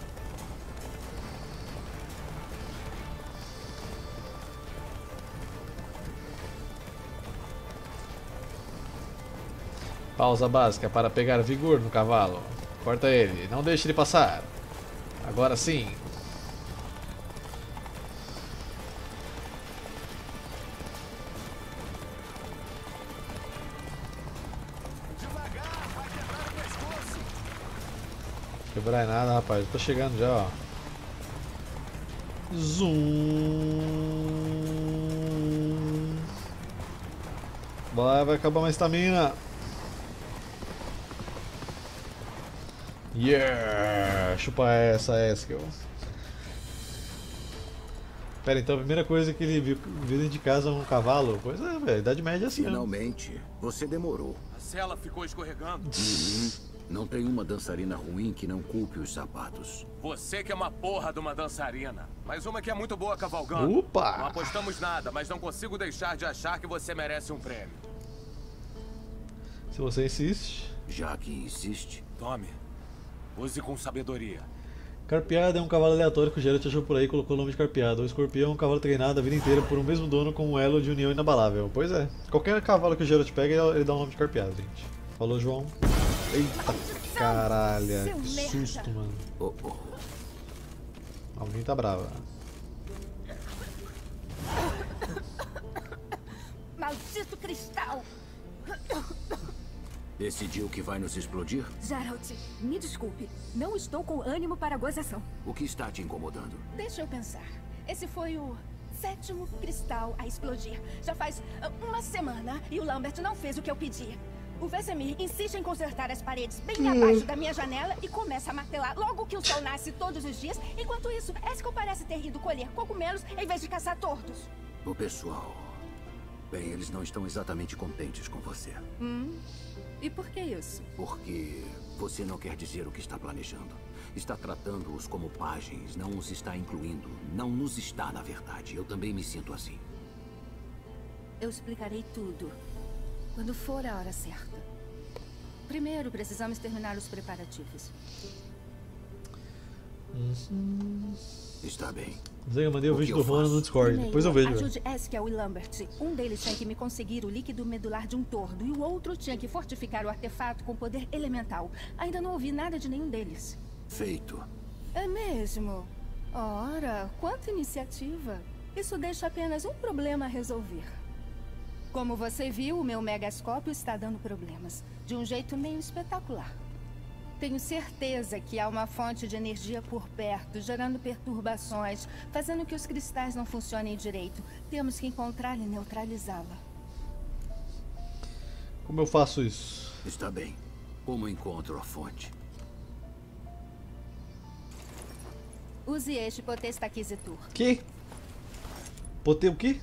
Pausa básica para pegar vigor no cavalo. Corta ele, não deixe ele passar. Agora sim. Quebrar nada, rapaz. Eu tô chegando já, ó. Zoom. Vai acabar uma estamina. Yeah! Chupa essa, Eskel. Pera, então a primeira coisa que ele viu dentro de casa um cavalo? Pois é, velho. Idade média assim. Finalmente, você demorou. A sela ficou escorregando. Não tem uma dançarina ruim que não culpe os sapatos. Você que é uma porra de uma dançarina. Mas uma que é muito boa cavalgando. Opa! Não apostamos nada, mas não consigo deixar de achar que você merece um prêmio. Se você insiste. Já que insiste. Tome. Use com sabedoria. Carpeado é um cavalo aleatório que o Geralt achou por aí e colocou o nome de Carpeado. O escorpião é um cavalo treinado a vida inteira por um mesmo dono com um elo de união inabalável. Pois é, qualquer cavalo que o Geralt pega, ele dá o nome de Carpeado, gente. Falou, João. Eita caralho, que susto, mano. Alguém tá brava. Maldito cristal! Decidiu que vai nos explodir? Geralt, me desculpe. Não estou com ânimo para a gozação. O que está te incomodando? Deixa eu pensar. Esse foi o 7º cristal a explodir. Já faz uma semana e o Lambert não fez o que eu pedi. O Vesemir insiste em consertar as paredes bem abaixo da minha janela e começa a martelar logo que o sol nasce todos os dias. Enquanto isso, Eskel parece ter ido colher cogumelos em vez de caçar tordos. O pessoal... Bem, eles não estão exatamente contentes com você. E por que isso? Porque você não quer dizer o que está planejando. Está tratando-os como pajens, não os está incluindo. Não nos está, na verdade. Eu também me sinto assim. Eu explicarei tudo quando for a hora certa. Primeiro, precisamos terminar os preparativos. Está bem. Eu mandei o vídeo do Rona no Discord, depois eu vejo. Ajude Eskel e Lambert. Um deles tinha que me conseguir o líquido medular de um tordo e o outro tinha que fortificar o artefato com poder elemental. Ainda não ouvi nada de nenhum deles. Feito. É mesmo? Ora, quanta iniciativa. Isso deixa apenas um problema a resolver. Como você viu, o meu megascópio está dando problemas. De um jeito meio espetacular. Tenho certeza que há uma fonte de energia por perto, gerando perturbações, fazendo que os cristais não funcionem direito. Temos que encontrá-la e neutralizá-la. Como eu faço isso? Está bem. Como encontro a fonte? Use este Potestaquisitor. Que? O quê?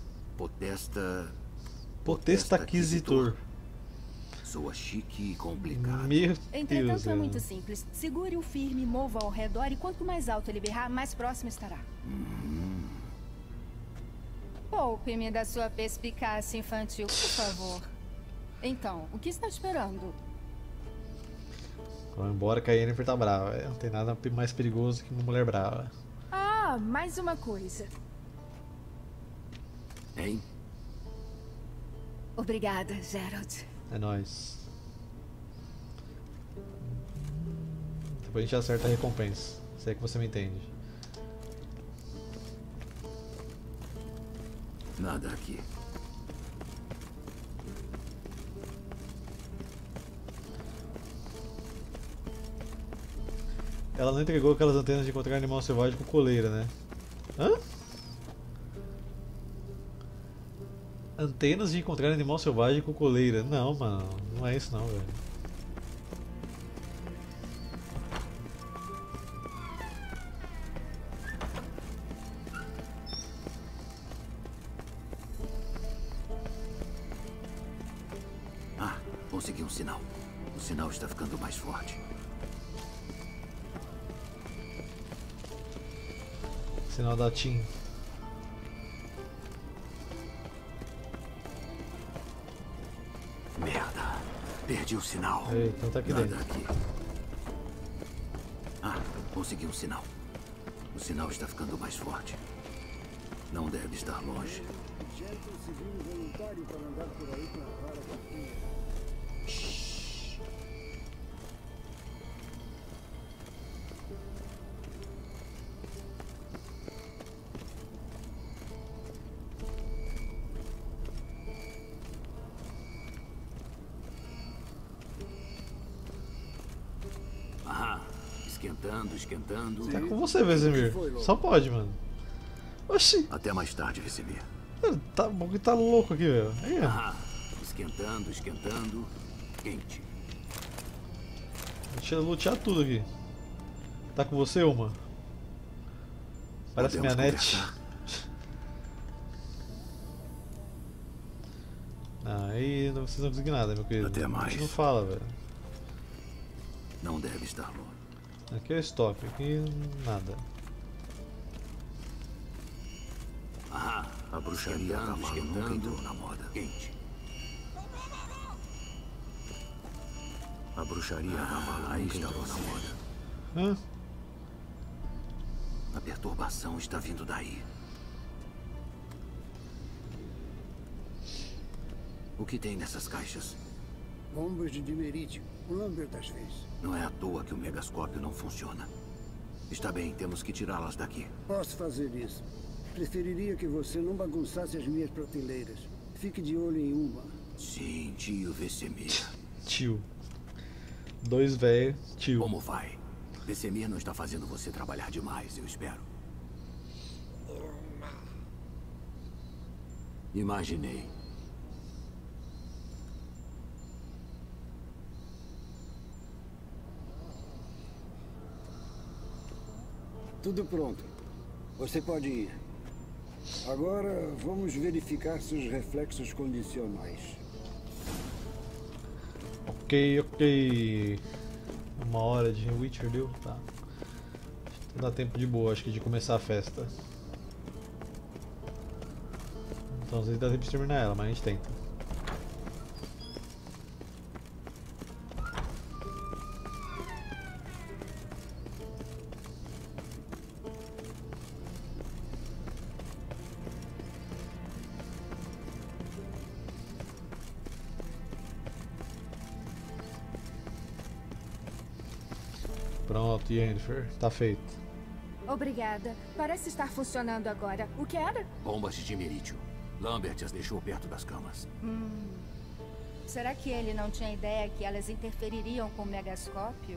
Potestaquisitor. Soa chique e complicado. Meu Entretanto, Deus, é muito simples. Segure-o firme, mova ao redor e quanto mais alto ele berrar, mais próximo estará. Poupe-me da sua perspicácia infantil, por favor. Então, o que está esperando? Vamos embora que a Yennefer tá brava. Não tem nada mais perigoso que uma mulher brava. Ah, mais uma coisa. Hein? Obrigada, Geralt. É nóis. Depois a gente acerta a recompensa. Se é que você me entende. Nada aqui. Ela não entregou aquelas antenas de encontrar animal selvagem com coleira, né? Hã? Antenas de encontrar animal selvagem com coleira. Não, mano. Não é isso não, velho. Consegui um sinal. O sinal está ficando mais forte. Sinal da TIM. Merda. Perdi o sinal. Ei, então tá aqui Nada dentro. aqui. Ah, consegui um sinal. O sinal está ficando mais forte. Não deve estar longe. Já consegui um voluntário para andar por aí com a vara da rua. Esquentando. Tá com você, Vesemir. Só pode, mano. Oxi. Até mais tarde, Vesemir. Tá bom que tá louco aqui, velho. Aí, ó. Esquentando. Quente. Deixa eu lutear tudo aqui. Tá com você, uma? Parece Podemos minha net. conversar? Aí não precisa conseguir nada, meu querido. Até mais. A gente não fala, velho. Não deve estar longe. Aqui é o estoque, aqui nada. A bruxaria esquentando na moda. Quente. A bruxaria aí estava na moda. Hã? A perturbação está vindo daí. O que tem nessas caixas? Bombas de dimerício. O Lambert as fez. Não é à toa que o megascópio não funciona. Está bem, temos que tirá-las daqui. Posso fazer isso. Preferiria que você não bagunçasse as minhas prateleiras. Fique de olho em uma. Sim, tio Vesemir. Tio. Dois velho, tio. Como vai? Vesemir não está fazendo você trabalhar demais, eu espero. Imaginei. Tudo pronto. Você pode ir. Agora, vamos verificar seus reflexos condicionais. Ok. 1 hora de Witcher deu? Tá. Não dá tempo de boa, acho que de começar a festa. Então às vezes dá tempo de terminar ela, mas a gente tenta. Pronto, Yennefer, tá feito. Obrigada. Parece estar funcionando agora. O que era? Bombas de dimerítio. Lambert as deixou perto das camas. Será que ele não tinha ideia que elas interfeririam com o megascópio?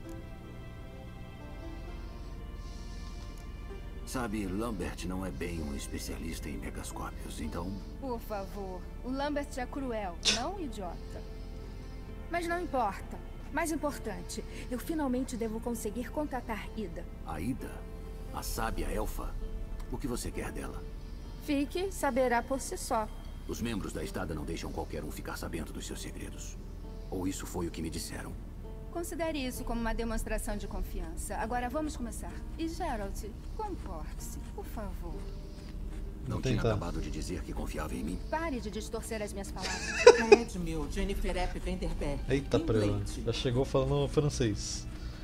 Sabe, Lambert não é bem um especialista em megascópios, então... Por favor, o Lambert é cruel, não idiota. Mas não importa. Mais importante, eu finalmente devo conseguir contatar Ida. A Ida? A sábia elfa? O que você quer dela? Fique, saberá por si só. Os membros da Estada não deixam qualquer um ficar sabendo dos seus segredos. Ou isso foi o que me disseram. Considere isso como uma demonstração de confiança. Agora vamos começar. E Geralt, comporte-se, por favor. Não tinha acabado de dizer que confiava em mim? Pare de distorcer as minhas palavras. Edmil, Jennifer Epp Vanderberg. Eita, prela. Já chegou falando francês.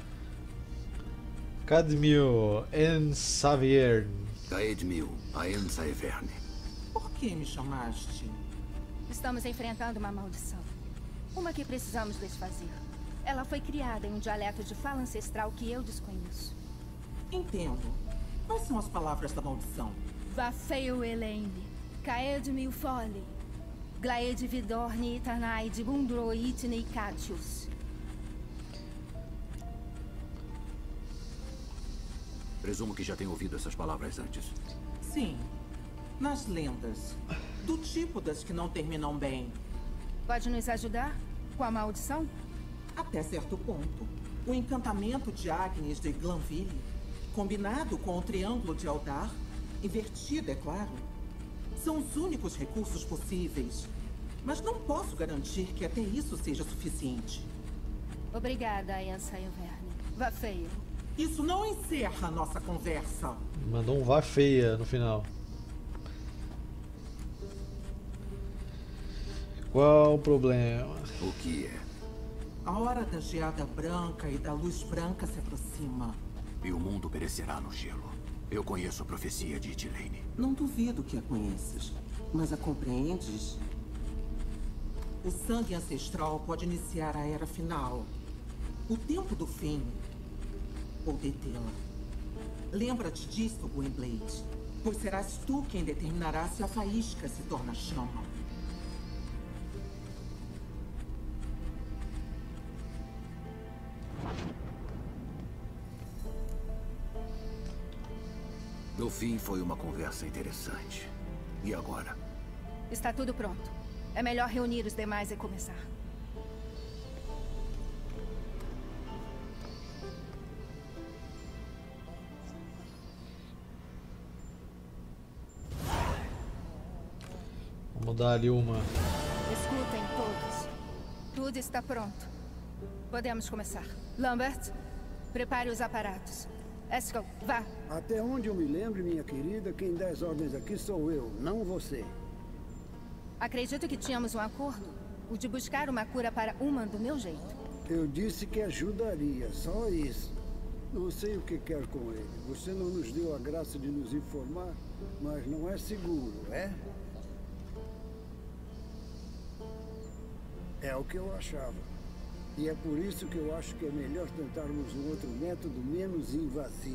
Cadmil en Savierne. Caedmil, Aen Saeverne. Por que me chamaste? Estamos enfrentando uma maldição. Uma que precisamos desfazer. Ela foi criada em um dialeto de fala ancestral que eu desconheço. Entendo. Quais são as palavras da maldição? Vafeu Elaine, Caedmil Folly, Glaed Vidorni Itanaid Bundroitne Catius. Presumo que já tenha ouvido essas palavras antes. Sim. Nas lendas. Do tipo das que não terminam bem. Pode nos ajudar com a maldição? Até certo ponto. O encantamento de Agnes de Glanville, combinado com o triângulo de Eldar, invertido, é claro, são os únicos recursos possíveis. Mas não posso garantir que até isso seja suficiente. Obrigada, Ayansa e Verne. Vá feio. Isso não encerra a nossa conversa. Mandou um vá feia no final. Qual o problema? O que é? A hora da geada branca e da luz branca se aproxima. E o mundo perecerá no gelo. Eu conheço a profecia de Itilene. Não duvido que a conheças, mas a compreendes? O sangue ancestral pode iniciar a era final. O tempo do fim. Ou detê-la. Lembra-te disso, Gwynblade. Pois serás tu quem determinará se a faísca se torna chama. No fim, foi uma conversa interessante. E agora? Está tudo pronto. É melhor reunir os demais e começar. Vamos dar ali uma. Escutem todos. Tudo está pronto. Podemos começar. Lambert, prepare os aparatos. Eskel, vá. Até onde eu me lembro, minha querida, quem dá as ordens aqui sou eu, não você. Acredito que tínhamos um acordo. O de buscar uma cura para Uma do meu jeito. Eu disse que ajudaria, só isso. Não sei o que quer com ele. Você não nos deu a graça de nos informar, mas não é seguro, é? É o que eu achava. E é por isso que eu acho que é melhor tentarmos um outro método menos invasivo.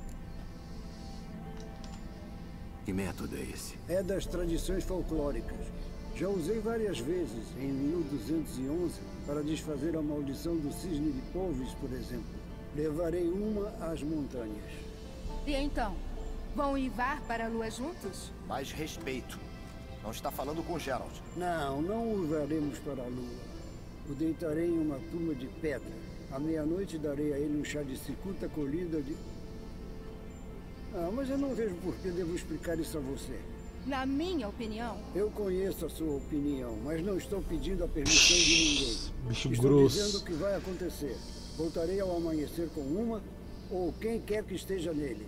Que método é esse? É das tradições folclóricas. Já usei várias vezes, em 1211, para desfazer a maldição do cisne de Povis, por exemplo. Levarei Uma às montanhas. E então? Vão uivar para a lua juntos? Mais respeito. Não está falando com Geralt. Não uivaremos para a lua. O deitarei em uma turma de pedra. À meia-noite darei a ele um chá de cicuta colhida de... mas eu não vejo por que devo explicar isso a você. Na minha opinião... Eu conheço a sua opinião, mas não estou pedindo a permissão de ninguém. Bicho estou grosso. dizendo o que vai acontecer. Voltarei ao amanhecer com Uma, ou quem quer que esteja nele.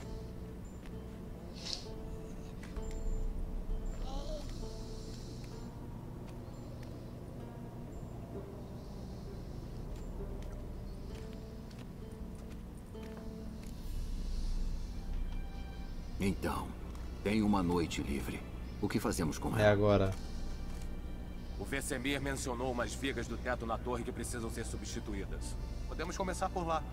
Então, tem uma noite livre. O que fazemos com ela? É agora. O Vesemir mencionou umas vigas do teto na torre que precisam ser substituídas. Podemos começar por lá.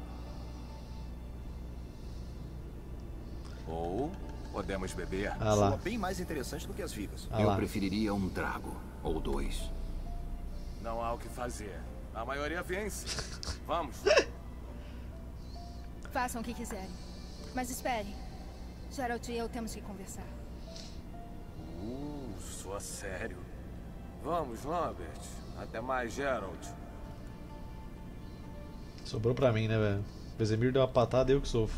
Ou podemos beber. Soa bem mais interessante do que as vigas. Eu preferiria um drago, ou dois. Não há o que fazer. A maioria vence. Vamos. Façam o que quiserem. Mas esperem. Geralt e eu temos que conversar. Soa sério. Vamos, Lambert. Até mais, Geralt. Sobrou pra mim, né, velho? Vesemir deu uma patada e eu que sofro.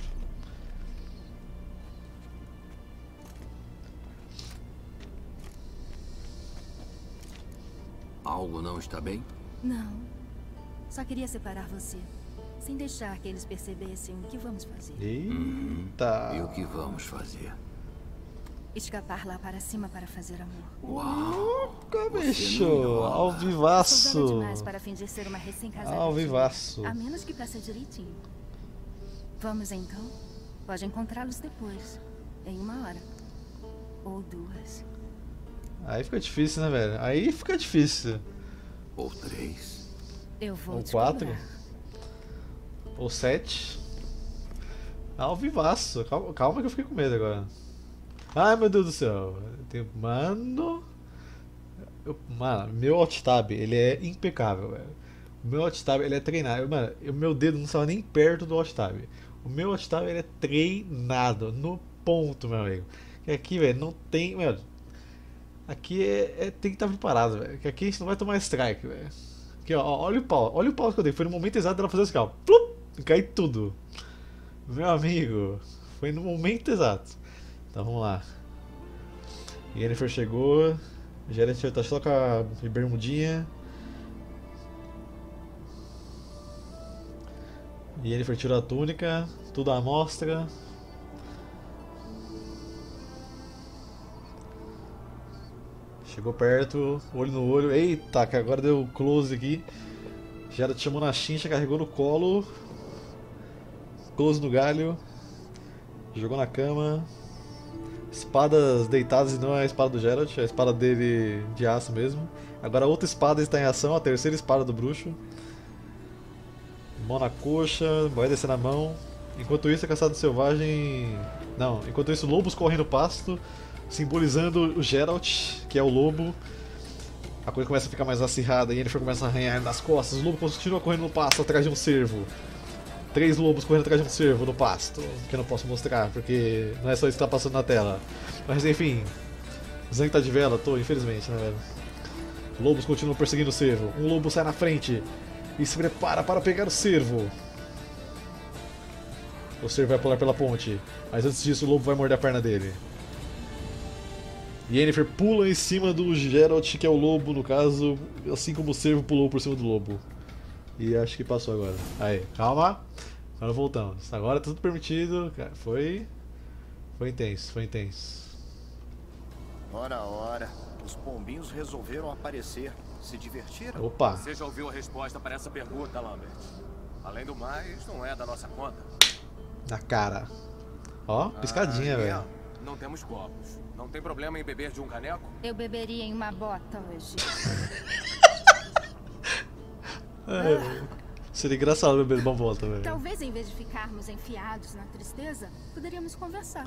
Algo não está bem? Não. Só queria separar você. Sem deixar que eles percebessem o que vamos fazer. Eita! E o que vamos fazer? Escapar lá para cima para fazer amor. Uau! Bicho! Ao vivaço! Sou demais para fingir ser uma recém-casada. Ao vivaço! A menos que passe direitinho. Vamos então? Pode encontrá-los depois. Em 1 hora. Ou 2. Aí fica difícil, né, velho? Aí fica difícil. Ou 3. Eu vou Ou te 4. cobrar. Ou 7. Ao vivaço. Calma que eu fiquei com medo agora. Ai, meu Deus do céu. Mano, meu alt-tab, ele é impecável, velho. O meu alt-tab, ele é treinado. Mano, o meu dedo não estava nem perto do alt-tab. O meu alt-tab, ele é treinado no ponto, meu amigo. Que aqui, velho, não tem... Mano, aqui tem que estar preparado, velho. Que aqui a gente não vai tomar strike, velho. Aqui, ó, olha o pau. Olha o pau que eu dei. Foi no momento exato dela fazer assim, ó. Plup, e cai tudo. Meu amigo, foi no momento exato. Então vamos lá. Yennefer chegou. Geralt tá só com a bermudinha. Yennefer tirou a túnica, tudo à mostra. Chegou perto, olho no olho. Eita, que agora deu close aqui. Geralt chamou na chincha, carregou no colo. Close no galho. Jogou na cama. Espadas deitadas e não é a espada do Geralt, é a espada dele de aço mesmo. Agora outra espada está em ação, a terceira espada do bruxo. Mão na coxa, vai descer na mão. Enquanto isso, a caçada selvagem. Não, enquanto isso, lobos correm no pasto, simbolizando o Geralt, que é o lobo. A coisa começa a ficar mais acirrada e ele começa a arranhar nas costas. O lobo continua correndo no pasto atrás de um cervo. 3 lobos correndo atrás de um cervo no pasto, que eu não posso mostrar, porque não é só isso que tá passando na tela. Mas enfim, Zang tá de vela, infelizmente, né, velho? Lobos continuam perseguindo o cervo. Um lobo sai na frente e se prepara para pegar o cervo. O cervo vai pular pela ponte, mas antes disso o lobo vai morder a perna dele. Yennefer pula em cima do Geralt, que é o lobo no caso, assim como o cervo pulou por cima do lobo. E acho que passou agora. Aí, calma. Agora voltamos. Agora tá tudo permitido. Foi intenso, foi intenso. Ora, os pombinhos resolveram aparecer. Se divertiram? Opa! Você já ouviu a resposta para essa pergunta, Lambert? Além do mais, não é da nossa conta. Na cara. Ó, piscadinha, velho. Não temos copos. Não tem problema em beber de um caneco? Eu beberia em uma bota hoje. Seria engraçado beber uma volta, velho. Talvez em vez de ficarmos enfiados na tristeza, poderíamos conversar.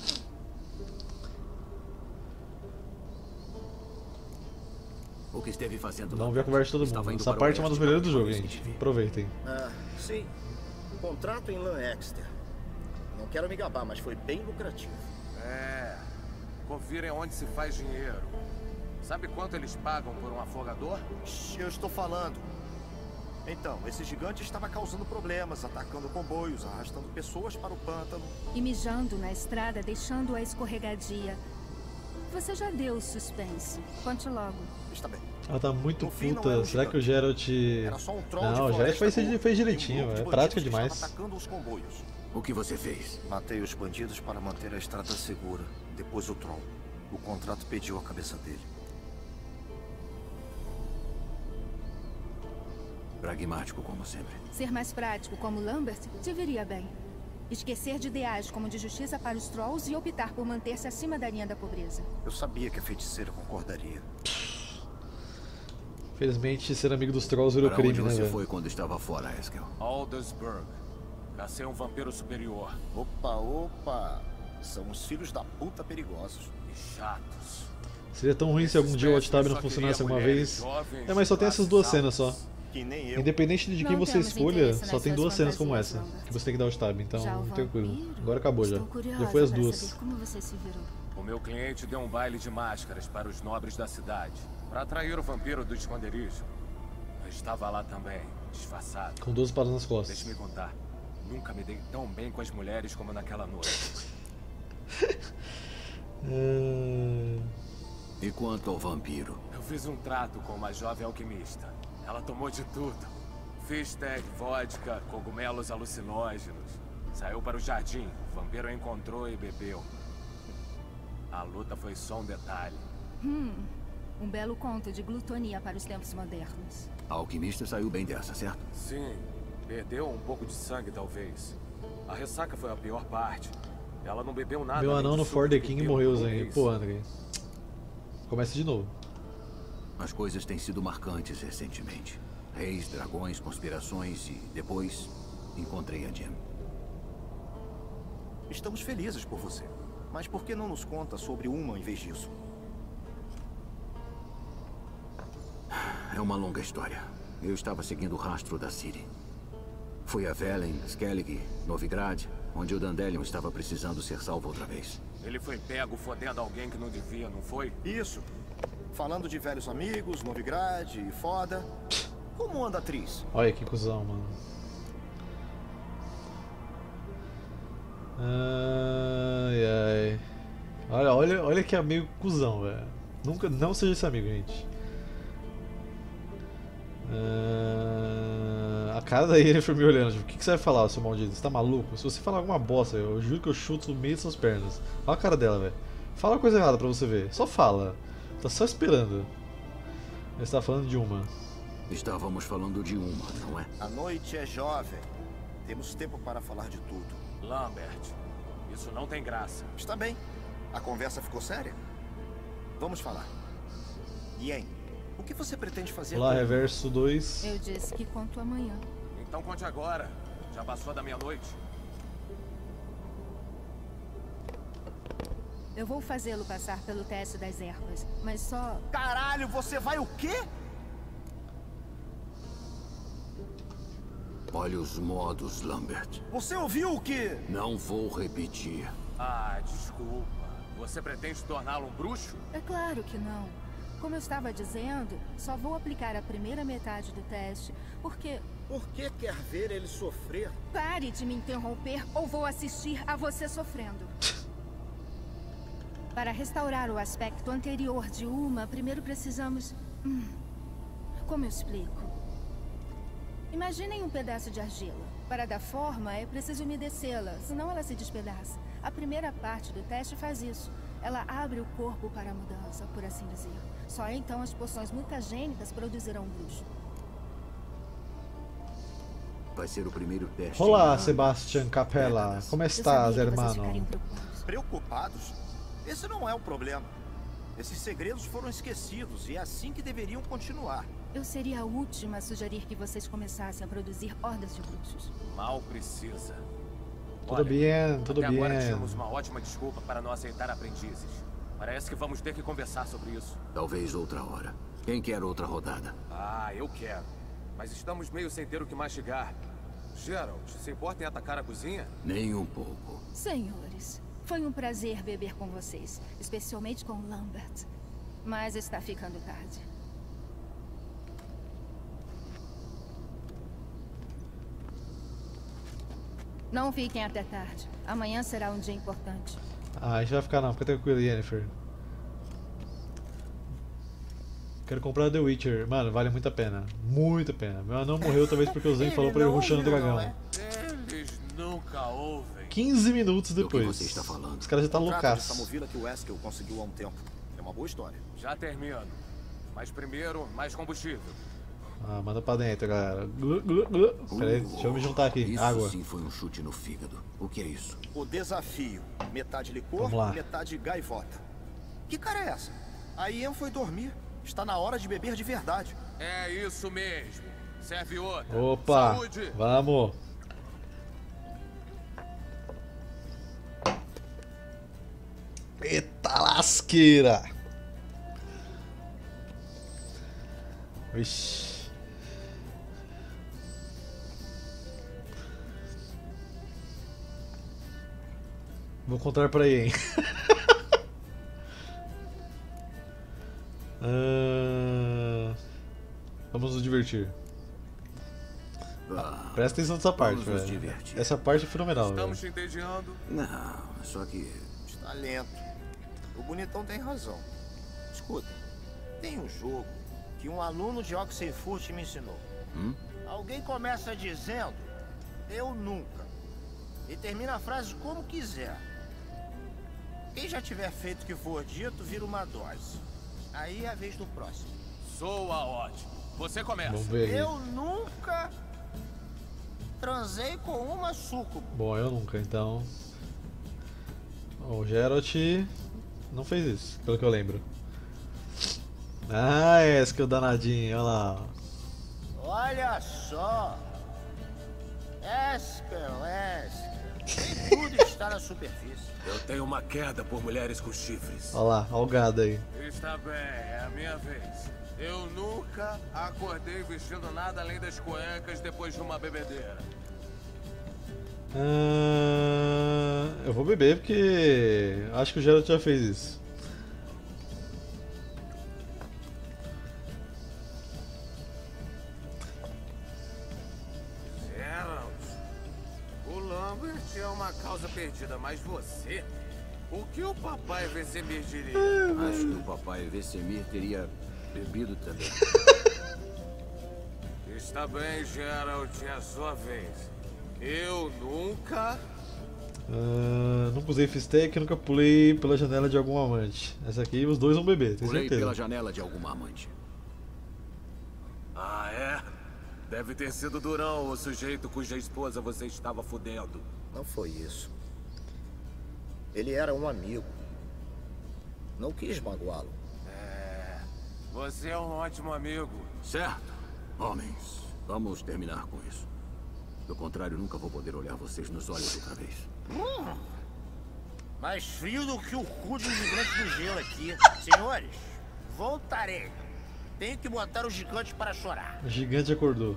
O que esteve fazendo? Vamos ver a conversa de todo mundo. Essa parte é uma das melhores do jogo, gente. Aproveitem. Sim. Contrato em Lancaster. Não quero me gabar, mas foi bem lucrativo. Convirem onde se faz dinheiro. Sabe quanto eles pagam por um afogador? Eu estou falando. Então, esse gigante estava causando problemas, atacando comboios, arrastando pessoas para o pântano. E mijando na estrada, deixando-a escorregadia. Você já deu o suspense. Conte logo. Está bem. Ela tá muito puta. Será que o Geralt... Não, o Geralt fez direitinho, é prática demais. Atacando os comboios. O que você fez? Matei os bandidos para manter a estrada segura. Depois o Troll. O contrato pediu a cabeça dele. Pragmático, como sempre. Ser mais prático, como Lambert, te viria bem. Esquecer de ideais como de justiça para os Trolls e optar por manter-se acima da linha da pobreza. Eu sabia que a feiticeira concordaria. Felizmente, ser amigo dos Trolls virou crime, né, velho? Onde você foi quando estava fora, Eskel? Aldersburg. Cacei um vampiro superior. Opa. São os filhos da puta perigosos. E chatos. Seria tão ruim se algum dia o Alt-Tab não funcionasse alguma vez. Mas só tem essas 2 cenas só. Independente de quem você escolha, só tem 2 cenas como essa, que você tem que dar Alt-Tab, então tranquilo. Agora acabou já. Já foi as 2. O meu cliente deu um baile de máscaras para os nobres da cidade, para atrair o vampiro do esconderijo. Eu estava lá também, disfarçado. Com 12 palas nas costas. Deixe-me contar. Nunca me dei tão bem com as mulheres como naquela noite. E quanto ao vampiro? Eu fiz um trato com uma jovem alquimista. Ela tomou de tudo. Fistech, vodka, cogumelos alucinógenos. Saiu para o jardim. O vampiro a encontrou e bebeu. A luta foi só um detalhe. Um belo conto de glutonia para os tempos modernos. A alquimista saiu bem dessa, certo? Sim. Perdeu um pouco de sangue, talvez. A ressaca foi a pior parte. Ela não bebeu nada. Meu anão no For the King morreu, Zang. Pô, André. Começa de novo. As coisas têm sido marcantes recentemente. Reis, dragões, conspirações e depois encontrei a Jem. Estamos felizes por você. Mas por que não nos conta sobre uma em vez disso? É uma longa história. Eu estava seguindo o rastro da Ciri. Fui a Velen, Skellig, Novigrad, onde o Dandelion estava precisando ser salvo outra vez. Ele foi pego fodendo alguém que não devia, não foi? Isso. Falando de velhos amigos, Novigrad e foda. Como anda a atriz? Olha que cuzão, mano. Ai. Olha que amigo cuzão, velho. Nunca, não seja esse amigo, gente. A cara da Yennefer me olhando, tipo, o que você vai falar, seu maldito? Você tá maluco? Se você falar alguma bosta, eu juro que eu chuto no meio das suas pernas. Olha a cara dela, velho. Fala uma coisa errada pra você ver. Só fala. Tá só esperando. Você tá falando de uma. Estávamos falando de uma, não é? A noite é jovem. Temos tempo para falar de tudo. Lambert, isso não tem graça. Está bem. A conversa ficou séria? Vamos falar. Yen, o que você pretende fazer? Olá, Reverso 2. Eu disse que conto amanhã. Então conte agora. Já passou da meia-noite. Eu vou fazê-lo passar pelo teste das ervas, mas só... Caralho, você vai o quê? Olha os modos, Lambert. Você ouviu o que? Não vou repetir. Ah, desculpa. Você pretende torná-lo um bruxo? É claro que não. Como eu estava dizendo, só vou aplicar a primeira metade do teste, porque... Por que quer ver ele sofrer? Pare de me interromper ou vou assistir a você sofrendo. Para restaurar o aspecto anterior de uma, primeiro precisamos... Como eu explico? Imaginem um pedaço de argila. Para dar forma, é preciso umedecê-la, senão ela se despedaça. A primeira parte do teste faz isso. Ela abre o corpo para a mudança, por assim dizer. Só então as poções mutagênicas produzirão um bruxo. Vai ser o primeiro teste. Olá, Sebastian Capella. Como estás, hermano? Preocupados? Esse não é o problema. Esses segredos foram esquecidos e é assim que deveriam continuar. Eu seria a última a sugerir que vocês começassem a produzir hordas de bruxos. Mal precisa. Tudo bem, tudo bem. Agora tínhamos uma ótima desculpa para não aceitar aprendizes. Parece que vamos ter que conversar sobre isso. Talvez outra hora. Quem quer outra rodada? Ah, eu quero. Mas estamos meio sem ter o que mastigar. Geralt, se importa em atacar a cozinha? Nem um pouco. Senhores, foi um prazer beber com vocês, especialmente com Lambert. Mas está ficando tarde. Não fiquem até tarde. Amanhã será um dia importante. Ah, a gente vai ficar não, fica tranquilo, Yennefer. Quero comprar The Witcher. Mano, vale muito a pena. Muito a pena. Meu anão morreu talvez porque o Zen falou pra ele rushando o dragão. Eles nunca ouvem. 15 minutos depois. Do que você está falando? Os caras já tá loucaço. Samovila que o Eskel conseguiu há um tempo. É uma boa história. Já termino. Mas primeiro, mais combustível. Ah, manda pra dentro, galera. Pera aí, deixa eu me juntar aqui. Isso Água. Sim foi um chute no fígado. O que é isso? O desafio. Metade licor, Vamos lá. metade gaivota. Que cara é essa? A Ian foi dormir. Está na hora de beber de verdade. É isso mesmo. Serve outra. Opa, saúde. Vamos. Eita lasqueira. Vixe. Vou contar pra aí, hein? Vamos nos divertir. Presta atenção nessa parte, velho. Essa parte é fenomenal, velho. Estamos te entediando? Não, só que... Está lento. O bonitão tem razão. Escuta, tem um jogo que um aluno de Oxenfurt me ensinou. Alguém começa dizendo, eu nunca. E termina a frase como quiser. Quem já tiver feito o que for dito, vira uma dose. Aí é a vez do próximo. Soa ótimo. Você começa. Vamos ver aí. Eu nunca transei com uma súcubo. Bom, eu nunca, então. O Geralt não fez isso, pelo que eu lembro. Ah, esse que é o danadinho, olha lá. Olha só. Eskel. Nem tudo está na superfície. Eu tenho uma queda por mulheres com chifres. Olha lá, olha o gado aí. Está bem, é a minha vez. Eu nunca acordei vestindo nada além das cuecas depois de uma bebedeira. Eu vou beber porque acho que o Geralt já fez isso. Geralt, o Lambert é uma causa perdida, mas você O que o papai Vesemir diria? Acho que o papai Vesemir teria bebido também. Está bem, Geralt, é a sua vez. Eu nunca... nunca usei Fistec, nunca pulei pela janela de algum amante. Essa aqui os dois vão beber, tenho Pulei certeza. pela janela de alguma amante. Ah, é? Deve ter sido Durão, o sujeito cuja esposa você estava fudendo. Não foi isso. Ele era um amigo. Não quis magoá-lo. Você é um ótimo amigo. Certo. Homens, vamos terminar com isso. Do contrário, nunca vou poder olhar vocês nos olhos outra vez. Mais frio do que o cu de um gigante do gelo aqui. Senhores, voltarei. Tenho que botar o gigante para chorar. O gigante acordou.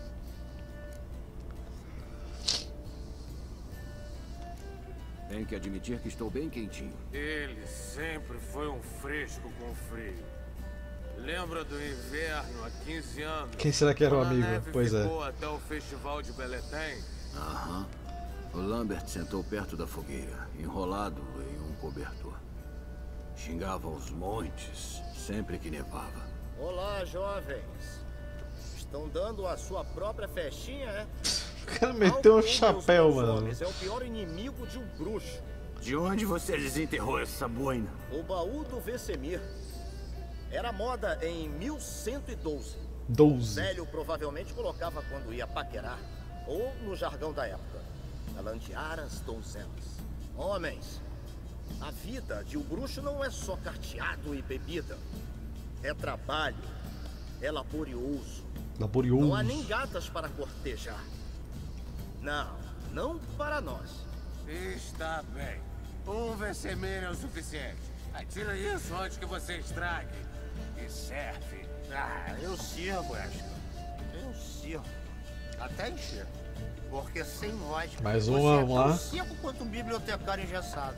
Tenho que admitir que estou bem quentinho. Ele sempre foi um fresco com frio. Lembra do inverno há 15 anos? Quem será que era o Quando a amigo? neve Pois é. ficou até o festival de Beletem? Aham. O Lambert sentou perto da fogueira, enrolado em um cobertor. Xingava os montes sempre que nevava. Olá, jovens. Estão dando a sua própria festinha, é? O cara meteu um chapéu, mano. É o pior inimigo de um bruxo. De onde você desenterrou essa boina? O baú do Vesemir. Era moda em 1112. 12. Célio provavelmente colocava quando ia paquerar, ou no jargão da época, galantear as donzelas. Homens, a vida de um bruxo não é só carteado e bebida. É trabalho, é laborioso. Laborioso. Não há nem gatas para cortejar. Não, não para nós. Está bem. Um Vesemir é o suficiente. Atira isso antes que você estrague. E serve. Ah, eu sirvo, Asher. Eu sirvo. Até encher. Porque sem nós, Mais você uma, é vamos tão lá. seco quanto um bibliotecário engessado.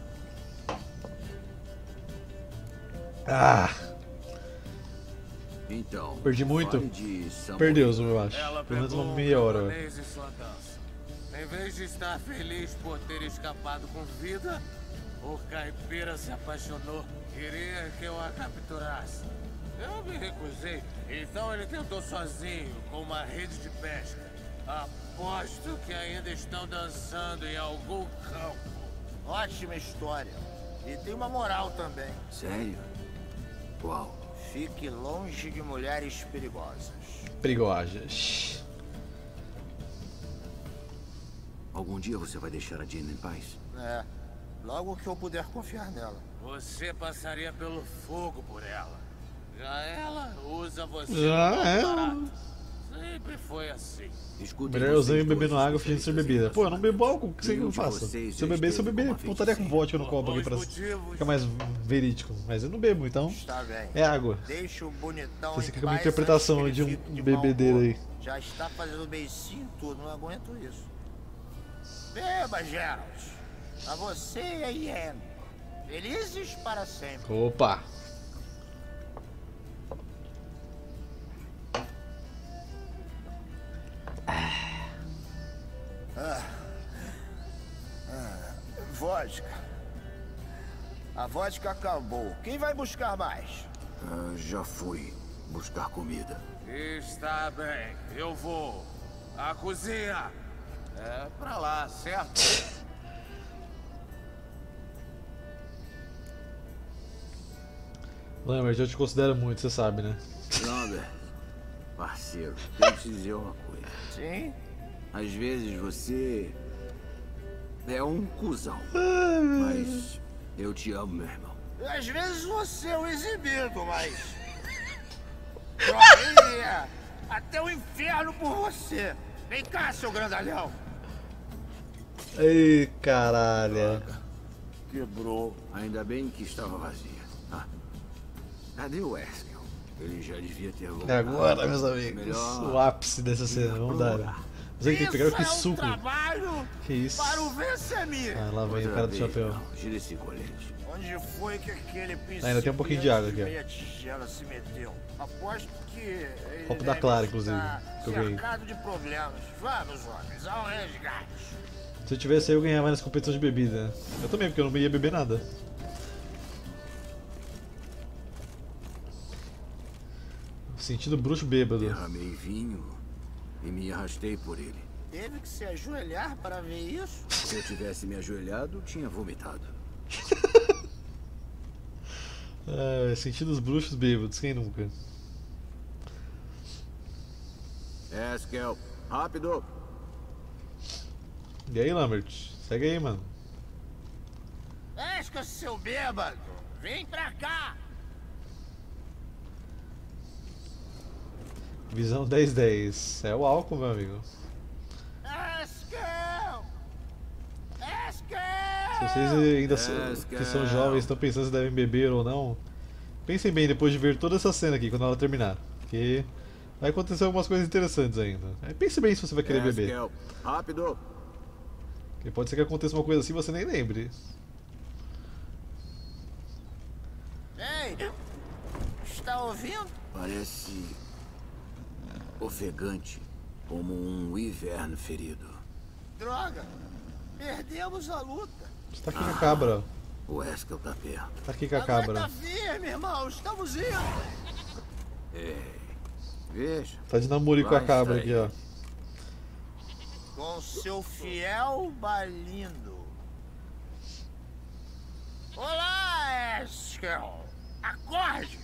Ah! Então, Perdi muito? fale de Samuel. Perdeu, eu acho. Ela Pelo menos pegou uma um meia hora. camponês em sua dança. Em vez de estar feliz por ter escapado com vida, o caipira se apaixonou. Queria que eu a capturasse. Eu me recusei. Então ele tentou sozinho, com uma rede de pesca. Aposto que ainda estão dançando em algum campo. Ótima história. E tem uma moral também. Sério? Qual? Fique longe de mulheres perigosas. Perigojas. Algum dia você vai deixar a Jean em paz? É. Logo que eu puder confiar nela. Você passaria pelo fogo por ela. Já ela usa você Já como ela. barato. Sempre foi assim. Escutem Melhor usando e vocês bebendo dois, água fingindo ser bebida. Pô, eu não bebo álcool, o que você que eu Nenhum de faço? vocês Se eu beber, esteve putaria com vodka no copo aqui pra ficar mais verídico. Mas eu não bebo, então Está bem. é água. Deixa o bonitão Você em fica com uma paz interpretação antes que de ele um fique de mau bebedeiro humor. aí. Já está fazendo beicinho em tudo, não aguento isso. Beba, Geralt. A você e a Ian. Felizes para sempre. Opa! Vodka. A vodka acabou. Quem vai buscar mais? Já fui buscar comida. Está bem, eu vou. A cozinha. É pra lá, certo? Lambert, eu te considero muito, você sabe, né? Lambert, parceiro, tenho que te dizer uma coisa. Sim? Às vezes você é um cuzão. Mas eu te amo, meu irmão. Às vezes você é um exibido, mas... Eu iria até o inferno por você. Vem cá, seu grandalhão. Ei, caralho. Quebrou. Ainda bem que estava vazia. Cadê o Eskel? Ele já devia ter voltado. É agora, meus amigos. Melhor O ápice dessa cena, vamos dar. Mas aí tem que pegar que suco. Trabalho Que isso? para o Vesemir. Ah, lá vem o cara do chapéu. Tira esse colete. Onde foi que aquele Ainda tem um pouquinho de água aqui, ó. meia tigela se meteu? Aposto que ele Copo da deve Clara, inclusive, estar que eu ganhei. cercado de problemas. Vamos, homens, ao resgate. Se eu tivesse aí, eu ganhava nas competições de bebida. Eu também, porque eu não ia beber nada. Sentindo bruxo bêbado. Derramei vinho e me arrastei por ele. Teve que se ajoelhar para ver isso? Se eu tivesse me ajoelhado, tinha vomitado. Sentindo os bruxos bêbados, quem nunca? Eskel, rápido! E aí, Lambert? Segue aí, mano. Eskel, seu bêbado! Vem pra cá! Visão 10-10. É o álcool, meu amigo. Eskel! Eskel! Se vocês ainda que são jovens estão pensando se devem beber ou não, pensem bem depois de ver toda essa cena aqui, quando ela terminar. Porque vai acontecer algumas coisas interessantes ainda. Pense bem se você vai querer beber. Rápido! Porque pode ser que aconteça uma coisa assim e você nem lembre. Ei! Está ouvindo? Parece ofegante, como um wyvern ferido. Droga! Perdemos a luta. Está aqui com a cabra. O Eskel tá perto. Tá aqui com a cabra. Tá firme, irmão. Estamos indo. Veja. Tá de namoro com a cabra aqui, ó. Com seu fiel balindo. Olá, Eskel. Acorde.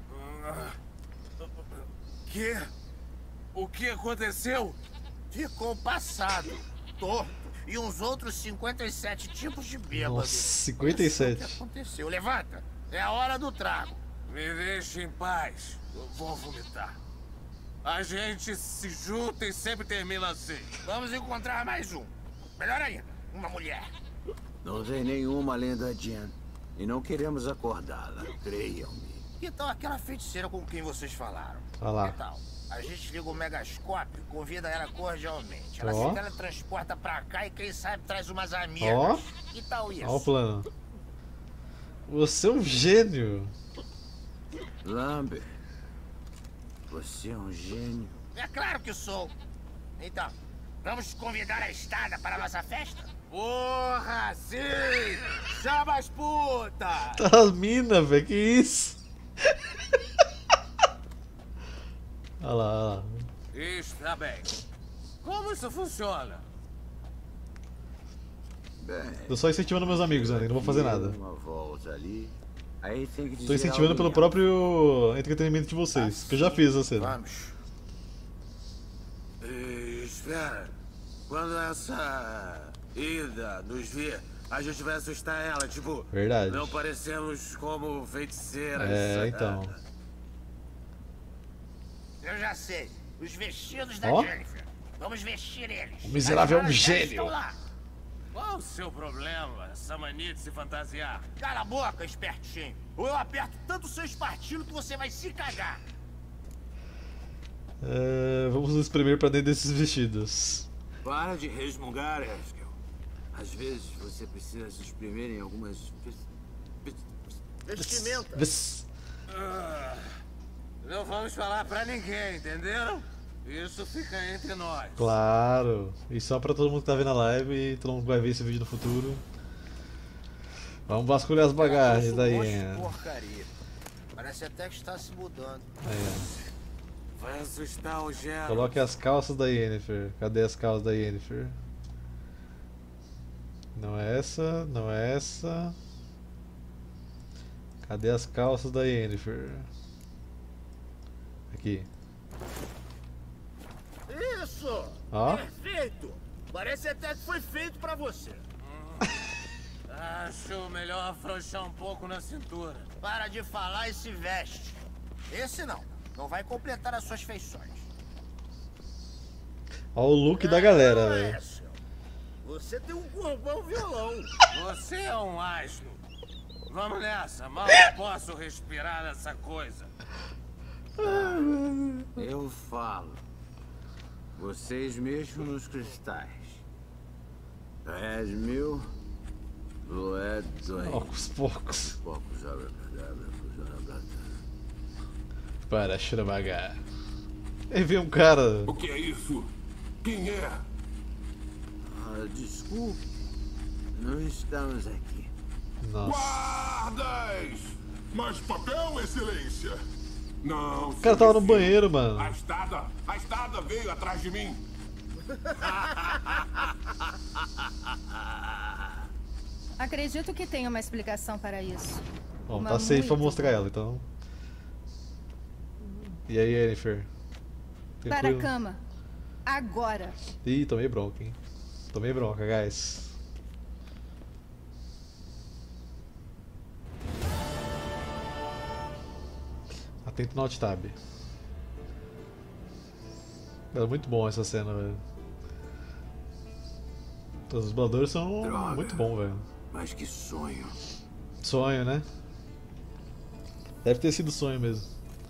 O que aconteceu? Ficou passado, torto e uns outros 57 tipos de bêbado. Nossa, 57. O que aconteceu? Levanta. É a hora do trago. Me deixe em paz. Eu vou vomitar. A gente se junta e sempre termina assim. Vamos encontrar mais um. Melhor ainda, uma mulher. Não tem nenhuma além da Jen. E não queremos acordá-la, creiam-me. Que tal aquela feiticeira com quem vocês falaram? Olha lá. Que tal? A gente liga o megascópio e convida ela cordialmente. Ela Ó. se teletransporta pra cá e quem sabe traz umas amigas. Ó. Que tal isso? Ó o plano. Você é um gênio. Lambert, você é um gênio. É claro que sou. Então, vamos convidar a estada para a nossa festa? Porra, sim! Chama as putas! Tá as mina, velho, que isso? Olha lá, olha lá. Está bem. Como isso funciona? Bem, Tô só incentivando meus amigos, né? Não vou fazer nada. Uma volta ali. Aí tem que dizer Tô incentivando pelo próprio entretenimento de vocês, que eu já fiz a cena. Vamos. Espera. Quando essa ida nos vir, a gente vai assustar ela, tipo... Verdade. Não parecemos como feiticeiras. É, então. Eu já sei. Os vestidos da Ó. Jennifer. Vamos vestir eles. O miserável é um As malas já gênio. estão lá. Qual o seu problema? Essa mania de se fantasiar? Cala a boca, espertinho. Ou eu aperto tanto o seu espartilho que você vai se cagar. Vamos nos espremer pra dentro desses vestidos. Para de resmungar, Eskel. Às vezes você precisa se exprimir em algumas... Vestimenta. Não vamos falar pra ninguém, entenderam? Isso fica entre nós. Claro. E só pra todo mundo que tá vendo a live e todo mundo que vai ver esse vídeo no futuro. Vamos vasculhar as bagagens daí. Porcaria. Parece até que está se mudando. Vai assustar o Geralt. Coloque as calças da Yennefer. Cadê as calças da Yennefer? Não é essa, não é essa. Cadê as calças da Yennefer? Aqui. Isso! Ó. Perfeito! Parece até que foi feito pra você. Acho melhor afrouxar um pouco na cintura. Para de falar e se veste. Esse não. Não vai completar as suas feições. Olha o look da galera, velho. Você tem um corpão violão. Você é um asno. Vamos nessa, mal posso respirar nessa coisa. Eu falo. Vocês mexam nos cristais. Red mil, Bloed dois. Aos poucos. Poucos abracadabra, fusionabata. Para Shurabaga. Aí vem um cara. O que é isso? Quem é? A desculpe. Não estamos aqui. Nossa. Guardas! Mais papel, excelência? Não, O cara tava no banheiro, mano. A estada veio atrás de mim. Acredito que tenha uma explicação para isso. Bom, Uma tá safe pra muito mostrar ela, então. E aí, Yennefer? Para a Tranquilo? cama. Agora. Ih, tomei bronca, hein? Tomei bronca, guys. Atento no alt tab. Era muito bom essa cena, velho. Os dubladores são Droga. muito bons, velho. Mas que sonho. Sonho, né? Deve ter sido sonho mesmo.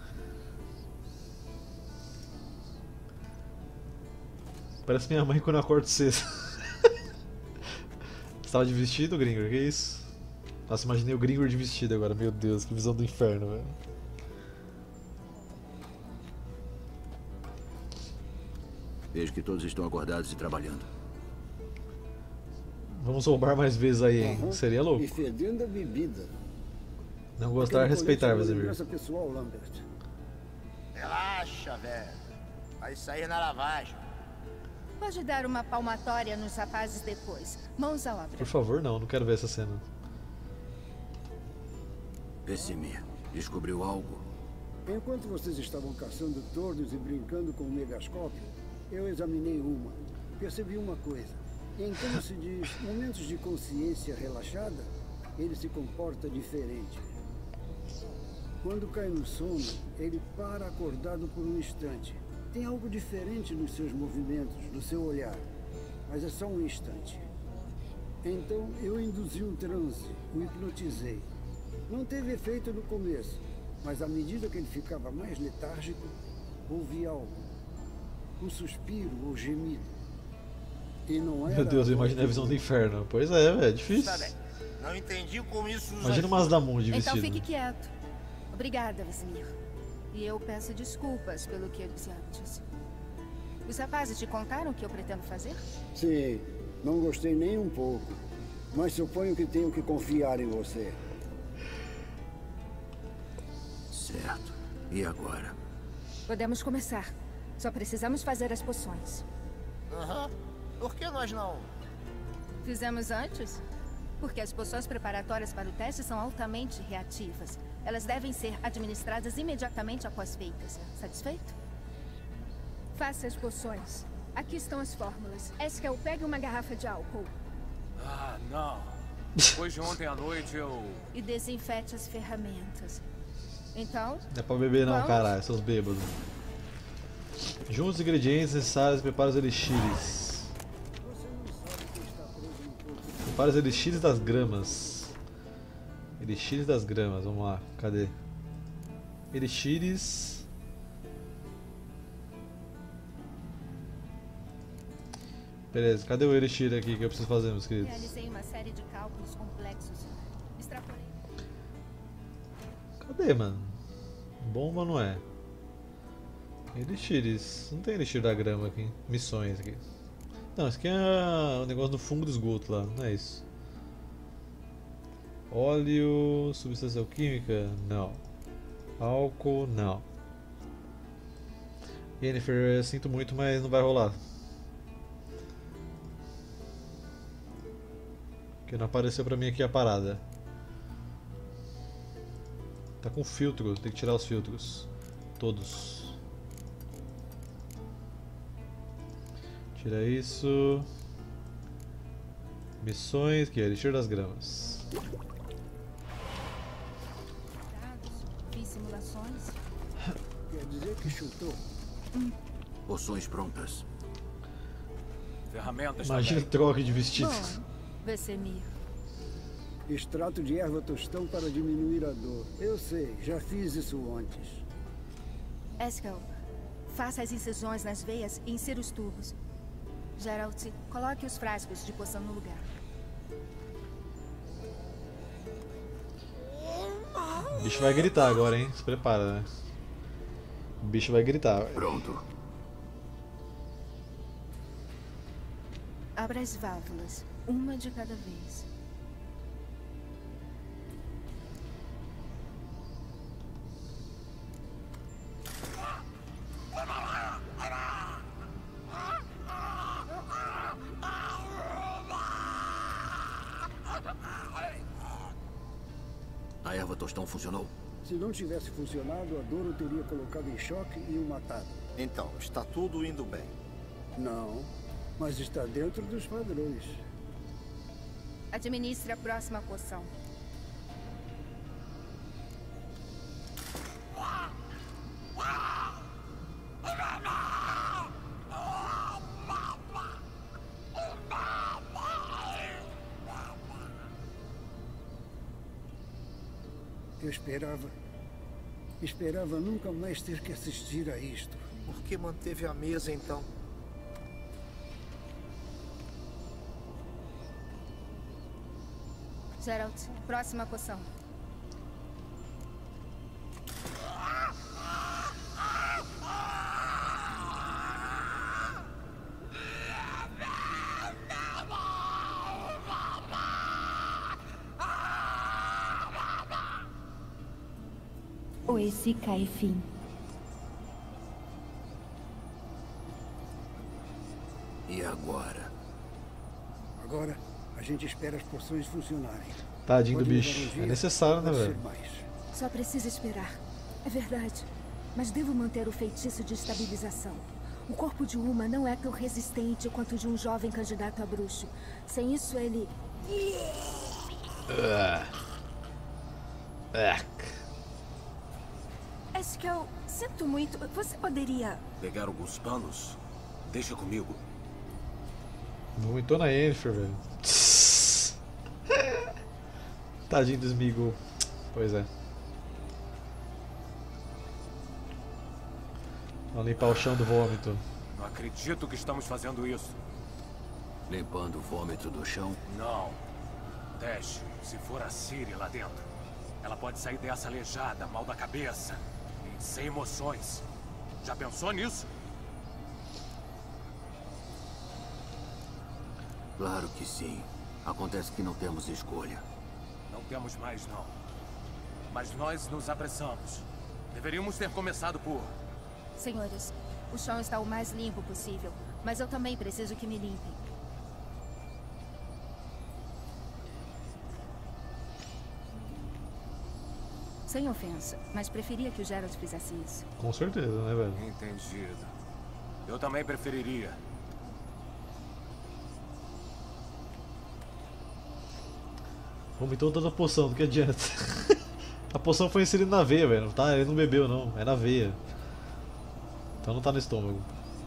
Parece minha mãe quando eu acordo cedo. Você tava de vestido, Gringor? Que isso? Nossa, imaginei o Gringor de vestido agora. Meu Deus, que visão do inferno, velho. Vejo que todos estão acordados e trabalhando. Vamos roubar mais vezes aí, hein? Aham. Seria louco. E fedendo a bebida. Não gostar, Aquele respeitar, colete é uma Vesemir. lembrança pessoal, Lambert. Relaxa, velho. Vai sair na lavagem. Pode dar uma palmatória nos rapazes depois. Mãos à obra. Por favor, não quero ver essa cena. Vesemir, descobriu algo? Enquanto vocês estavam caçando tordos e brincando com o megascópio, eu examinei uma. Percebi uma coisa. Em como se diz, momentos de consciência relaxada, ele se comporta diferente. Quando cai no sono, ele para acordado por um instante. Tem algo diferente nos seus movimentos, no seu olhar. Mas é só um instante. Então eu induzi um transe, o hipnotizei. Não teve efeito no começo, mas à medida que ele ficava mais letárgico, ouvi algo. Um suspiro ou gemido. E não era Meu Deus, eu imaginei a visão do inferno. Pois é, velho, é difícil. Tá bem. Não entendi como isso... Imagina umas da Moon de Então vestido. fique quieto. Obrigada, Vesemir. E eu peço desculpas pelo que eu disse antes. Os rapazes te contaram o que eu pretendo fazer? Sim, não gostei nem um pouco. Mas suponho que tenho que confiar em você. Certo. E agora? Podemos começar. Só precisamos fazer as poções. Aham. Por que nós não? Fizemos antes? Porque as poções preparatórias para o teste são altamente reativas. Elas devem ser administradas imediatamente após feitas. Satisfeito? Faça as poções. Aqui estão as fórmulas. Eskel, pegue uma garrafa de álcool. Ah, não. Depois de ontem à noite eu... E desinfete as ferramentas. Então... Não é pra beber não, vamos? caralho, seus bêbados. Junte os ingredientes necessários e prepare os elixires. Prepare os elixires das gramas. Elixires das gramas, vamos lá, cadê? Elixires. Beleza, cadê o elixir aqui que eu preciso fazer, meus queridos? Realizei uma série de cálculos complexos. Extrapolei. Cadê, mano? Bomba não é. Elixires. Não tem elixir da grama aqui. Missões aqui. Não, isso aqui é o negócio do fungo do esgoto lá, não é isso. Óleo, substância alquímica? Não. Álcool? Não. Yennefer, eu sinto muito, mas não vai rolar. Porque não apareceu pra mim aqui a parada. Tá com filtro, tem que tirar os filtros. Todos. Tira isso. Missões, que é elixir das gramas. Fiz simulações. Quer dizer que chutou? Poções prontas. Ferramentas Imagina também. troca de vestido. Bom, Vesemir. Extrato de erva tostão para diminuir a dor. Eu sei, já fiz isso antes. Eskel, faça as incisões nas veias e insira os tubos. Geralt, coloque os frascos de poção no lugar. O bicho vai gritar agora, hein? Se prepara, né? O bicho vai gritar. Pronto. A Abra as válvulas, uma de cada vez. A erva tostão funcionou? Se não tivesse funcionado, a dor o teria colocado em choque e o matado. Então, está tudo indo bem. Não, mas está dentro dos padrões. Administre a próxima poção. Eu esperava nunca mais ter que assistir a isto. Por que manteve a mesa, então? Geralt, próxima poção. Esse cai fim. E agora? Agora, a gente espera as poções funcionarem. Tadinho do bicho. É necessário, né, velho? Só precisa esperar. É verdade. Mas devo manter o feitiço de estabilização. O corpo de Uma não é tão resistente quanto o de um jovem candidato a bruxo. Sem isso, ele... Acho que eu sinto muito. Você poderia... Pegar alguns panos? Deixa comigo. Vomitou na Yennefer, velho. Tadinho do Sméagol. Pois é. Vamos limpar o chão do vômito. Não acredito que estamos fazendo isso. Limpando o vômito do chão? Não. Teste, se for a Ciri lá dentro, ela pode sair dessa aleijada, mal da cabeça e sem emoções. Já pensou nisso? Claro que sim. Acontece que não temos escolha. Não temos mais, não. Mas nós nos apressamos. Deveríamos ter começado por... Senhores, o chão está o mais limpo possível, mas eu também preciso que me limpem. Sem ofensa, mas preferia que o Geralt fizesse isso. Com certeza, né, velho? Entendido. Eu também preferiria. Vomitou toda a poção, do que adianta? A poção foi inserida na veia, velho. Tá? Ele não bebeu, não. É na veia. Então não tá no estômago.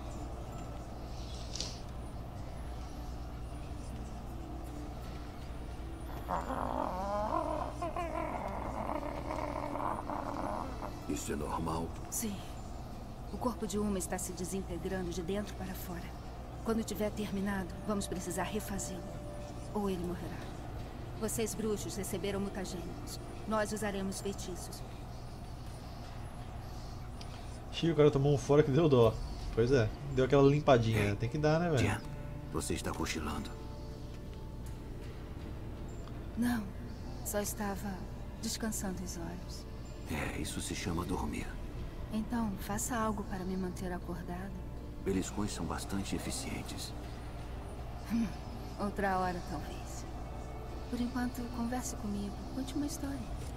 Isso é normal? Sim. O corpo de Uma está se desintegrando de dentro para fora. Quando tiver terminado, vamos precisar refazê-lo. Ou ele morrerá. Vocês bruxos receberam mutagênicos. Nós usaremos feitiços. Chico, o cara tomou um fora que deu dó. Pois é, deu aquela limpadinha, né? Tem que dar, né, velho? Jen, você está cochilando. Não, só estava descansando os olhos. É, isso se chama dormir. Então, faça algo para me manter acordada. Beliscões são bastante eficientes. Outra hora, talvez. Por enquanto, converse comigo. Conte uma história.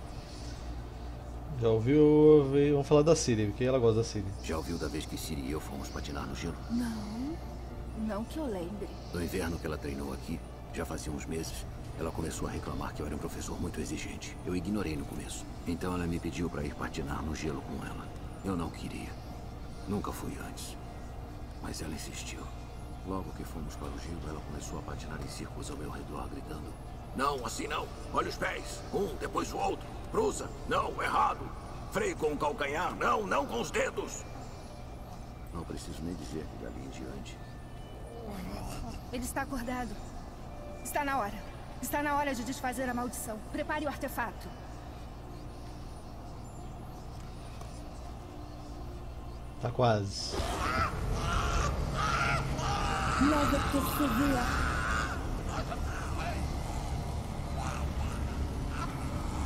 Já ouviu? Vamos falar da Ciri, porque ela gosta da Ciri. Já ouviu da vez que Ciri e eu fomos patinar no gelo? Não que eu lembre. No inverno que ela treinou aqui, já fazia uns meses, ela começou a reclamar que eu era um professor muito exigente. Eu ignorei no começo. Então ela me pediu para ir patinar no gelo com ela. Eu não queria. Nunca fui antes. Mas ela insistiu. Logo que fomos para o gelo, ela começou a patinar em círculos ao meu redor, gritando: "Não, assim não! Olha os pés! Um, depois o outro! Cruza! Não, errado! Freio com o calcanhar! Não, não com os dedos!" Não preciso nem dizer que dali em diante. Ele está acordado. Está na hora. Está na hora de desfazer a maldição. Prepare o artefato. Tá quase. Nada percebia.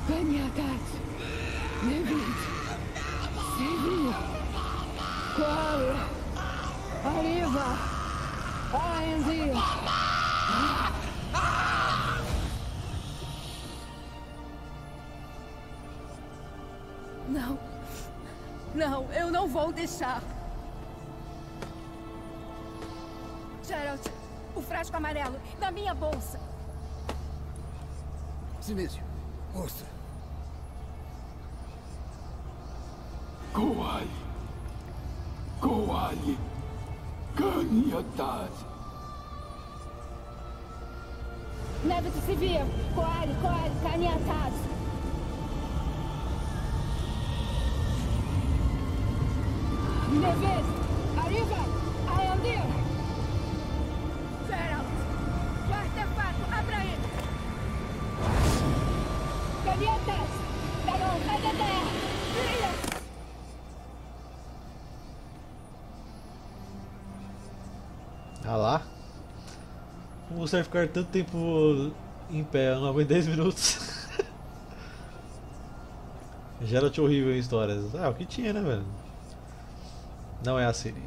Caniatat. Nevit. Sevilla. Qual. Arriva. Ainda. Não. Não, eu não vou deixar. Geralt, o frasco amarelo, na minha bolsa. Silêncio. Moça. Koali. Koali. Caniatat. Nevit Sevilla. Qual. Caniatat. Nevit. Arriva. Ainda. Geralt, o artefato, abra ele. Caniatat. Dragão, sai da terra. Brilha. Ah lá. Como você vai ficar tanto tempo em pé? Eu não aguento 10 minutos. Geralt horrível em histórias. Ah, o que tinha, né, velho? Não é a Ciri.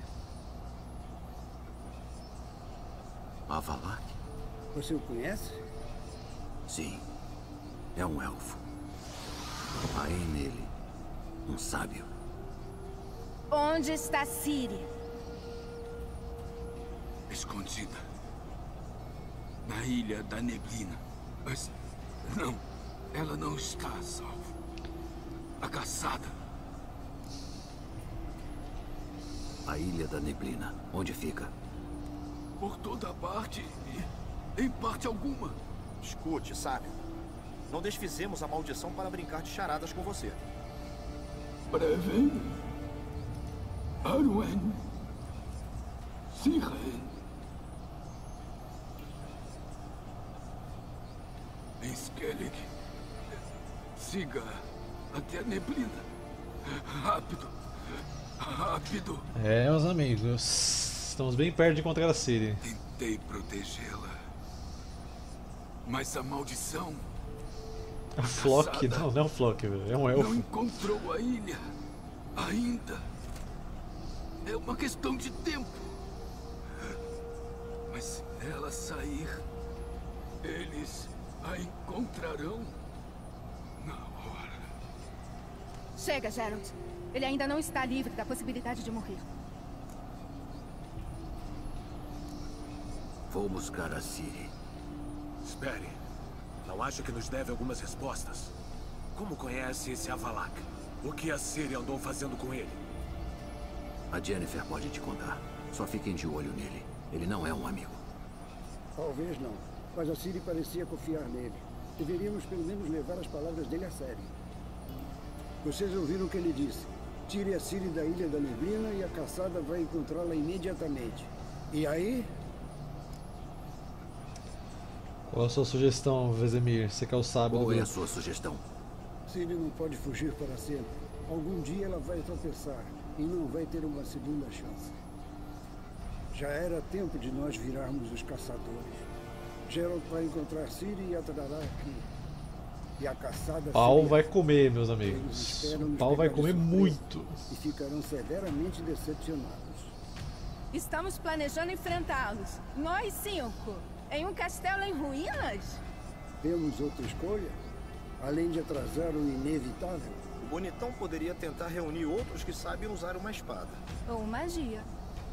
Avallac'h? Você o conhece? Sim. É um elfo. Há nele um sábio. Onde está Ciri? Escondida. Na Ilha da Neblina. Mas... não. Ela não está a salvo. A caçada. A Ilha da Neblina. Onde fica? Por toda parte. Em parte alguma. Escute, sábio. Não desfizemos a maldição para brincar de charadas com você. Breven. Arwen. Siren. Em Skellig. Siga até a Neblina. Rápido. Rápido. É, meus amigos. Estamos bem perto de encontrar a Ciri. Tentei protegê-la. Mas a maldição... A Flock? Não é um Flock, velho. É um elfo. Não encontrou a ilha. Ainda. É uma questão de tempo. Mas se ela sair, eles a encontrarão na hora. Chega, Geralt. Ele ainda não está livre da possibilidade de morrer. Vou buscar a Ciri. Espere. Não acha que nos deve algumas respostas? Como conhece esse Avallac'h? O que a Ciri andou fazendo com ele? A Yennefer pode te contar. Só fiquem de olho nele. Ele não é um amigo. Talvez não. Mas a Ciri parecia confiar nele. Deveríamos pelo menos levar as palavras dele a sério. Vocês ouviram o que ele disse. Tire a Ciri da Ilha da Neblina e a caçada vai encontrá-la imediatamente. E aí? Qual a sua sugestão, Vesemir? Você que é o sábio do Qual é a grupo. sua sugestão? Ciri não pode fugir para sempre. Algum dia ela vai tropeçar e não vai ter uma segunda chance. Já era tempo de nós virarmos os caçadores. Geralt vai encontrar Ciri e a trará aqui. E a caçada... Pau vai comer, meus amigos. Pau vai comer muito. E ficarão severamente decepcionados. Estamos planejando enfrentá-los. Nós 5. Em um castelo em ruínas? Temos outra escolha? Além de atrasar o inevitável? O bonitão poderia tentar reunir outros que sabem usar uma espada. Ou magia.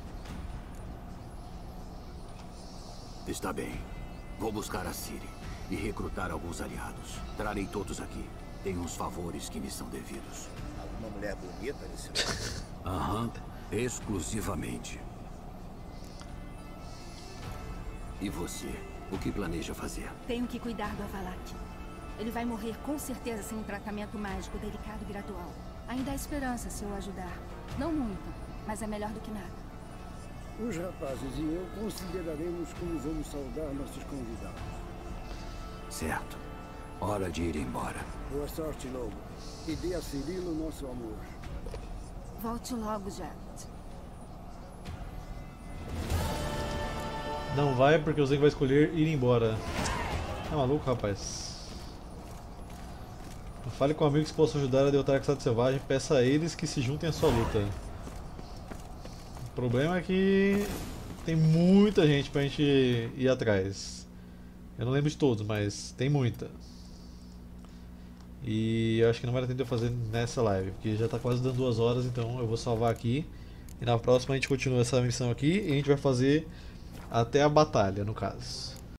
Está bem. Vou buscar a Ciri e recrutar alguns aliados. Trarei todos aqui. Tenho uns favores que me são devidos. Alguma mulher bonita nesse lugar? Aham. Exclusivamente. E você? O que planeja fazer? Tenho que cuidar do Avallac'h. Ele vai morrer com certeza sem um tratamento mágico delicado e gradual. Ainda há esperança se eu ajudar. Não muito, mas é melhor do que nada. Os rapazes e eu consideraremos como vamos saudar nossos convidados. Certo. Hora de ir embora. Boa sorte, Lobo. E dê a Cirilo nosso amor. Volte logo, Geralt. Não vai porque o Zen vai escolher ir embora. Tá maluco, rapaz? Fale com amigos que possam ajudar a derrotar a Caçada Selvagem. Peça a eles que se juntem à sua luta. O problema é que tem muita gente pra gente ir atrás. Eu não lembro de todos, mas tem muita. E eu acho que não vai dar tempo de eu fazer nessa live, porque já tá quase dando 2 horas, então eu vou salvar aqui. E na próxima a gente continua essa missão aqui e a gente vai fazer até a batalha, no caso.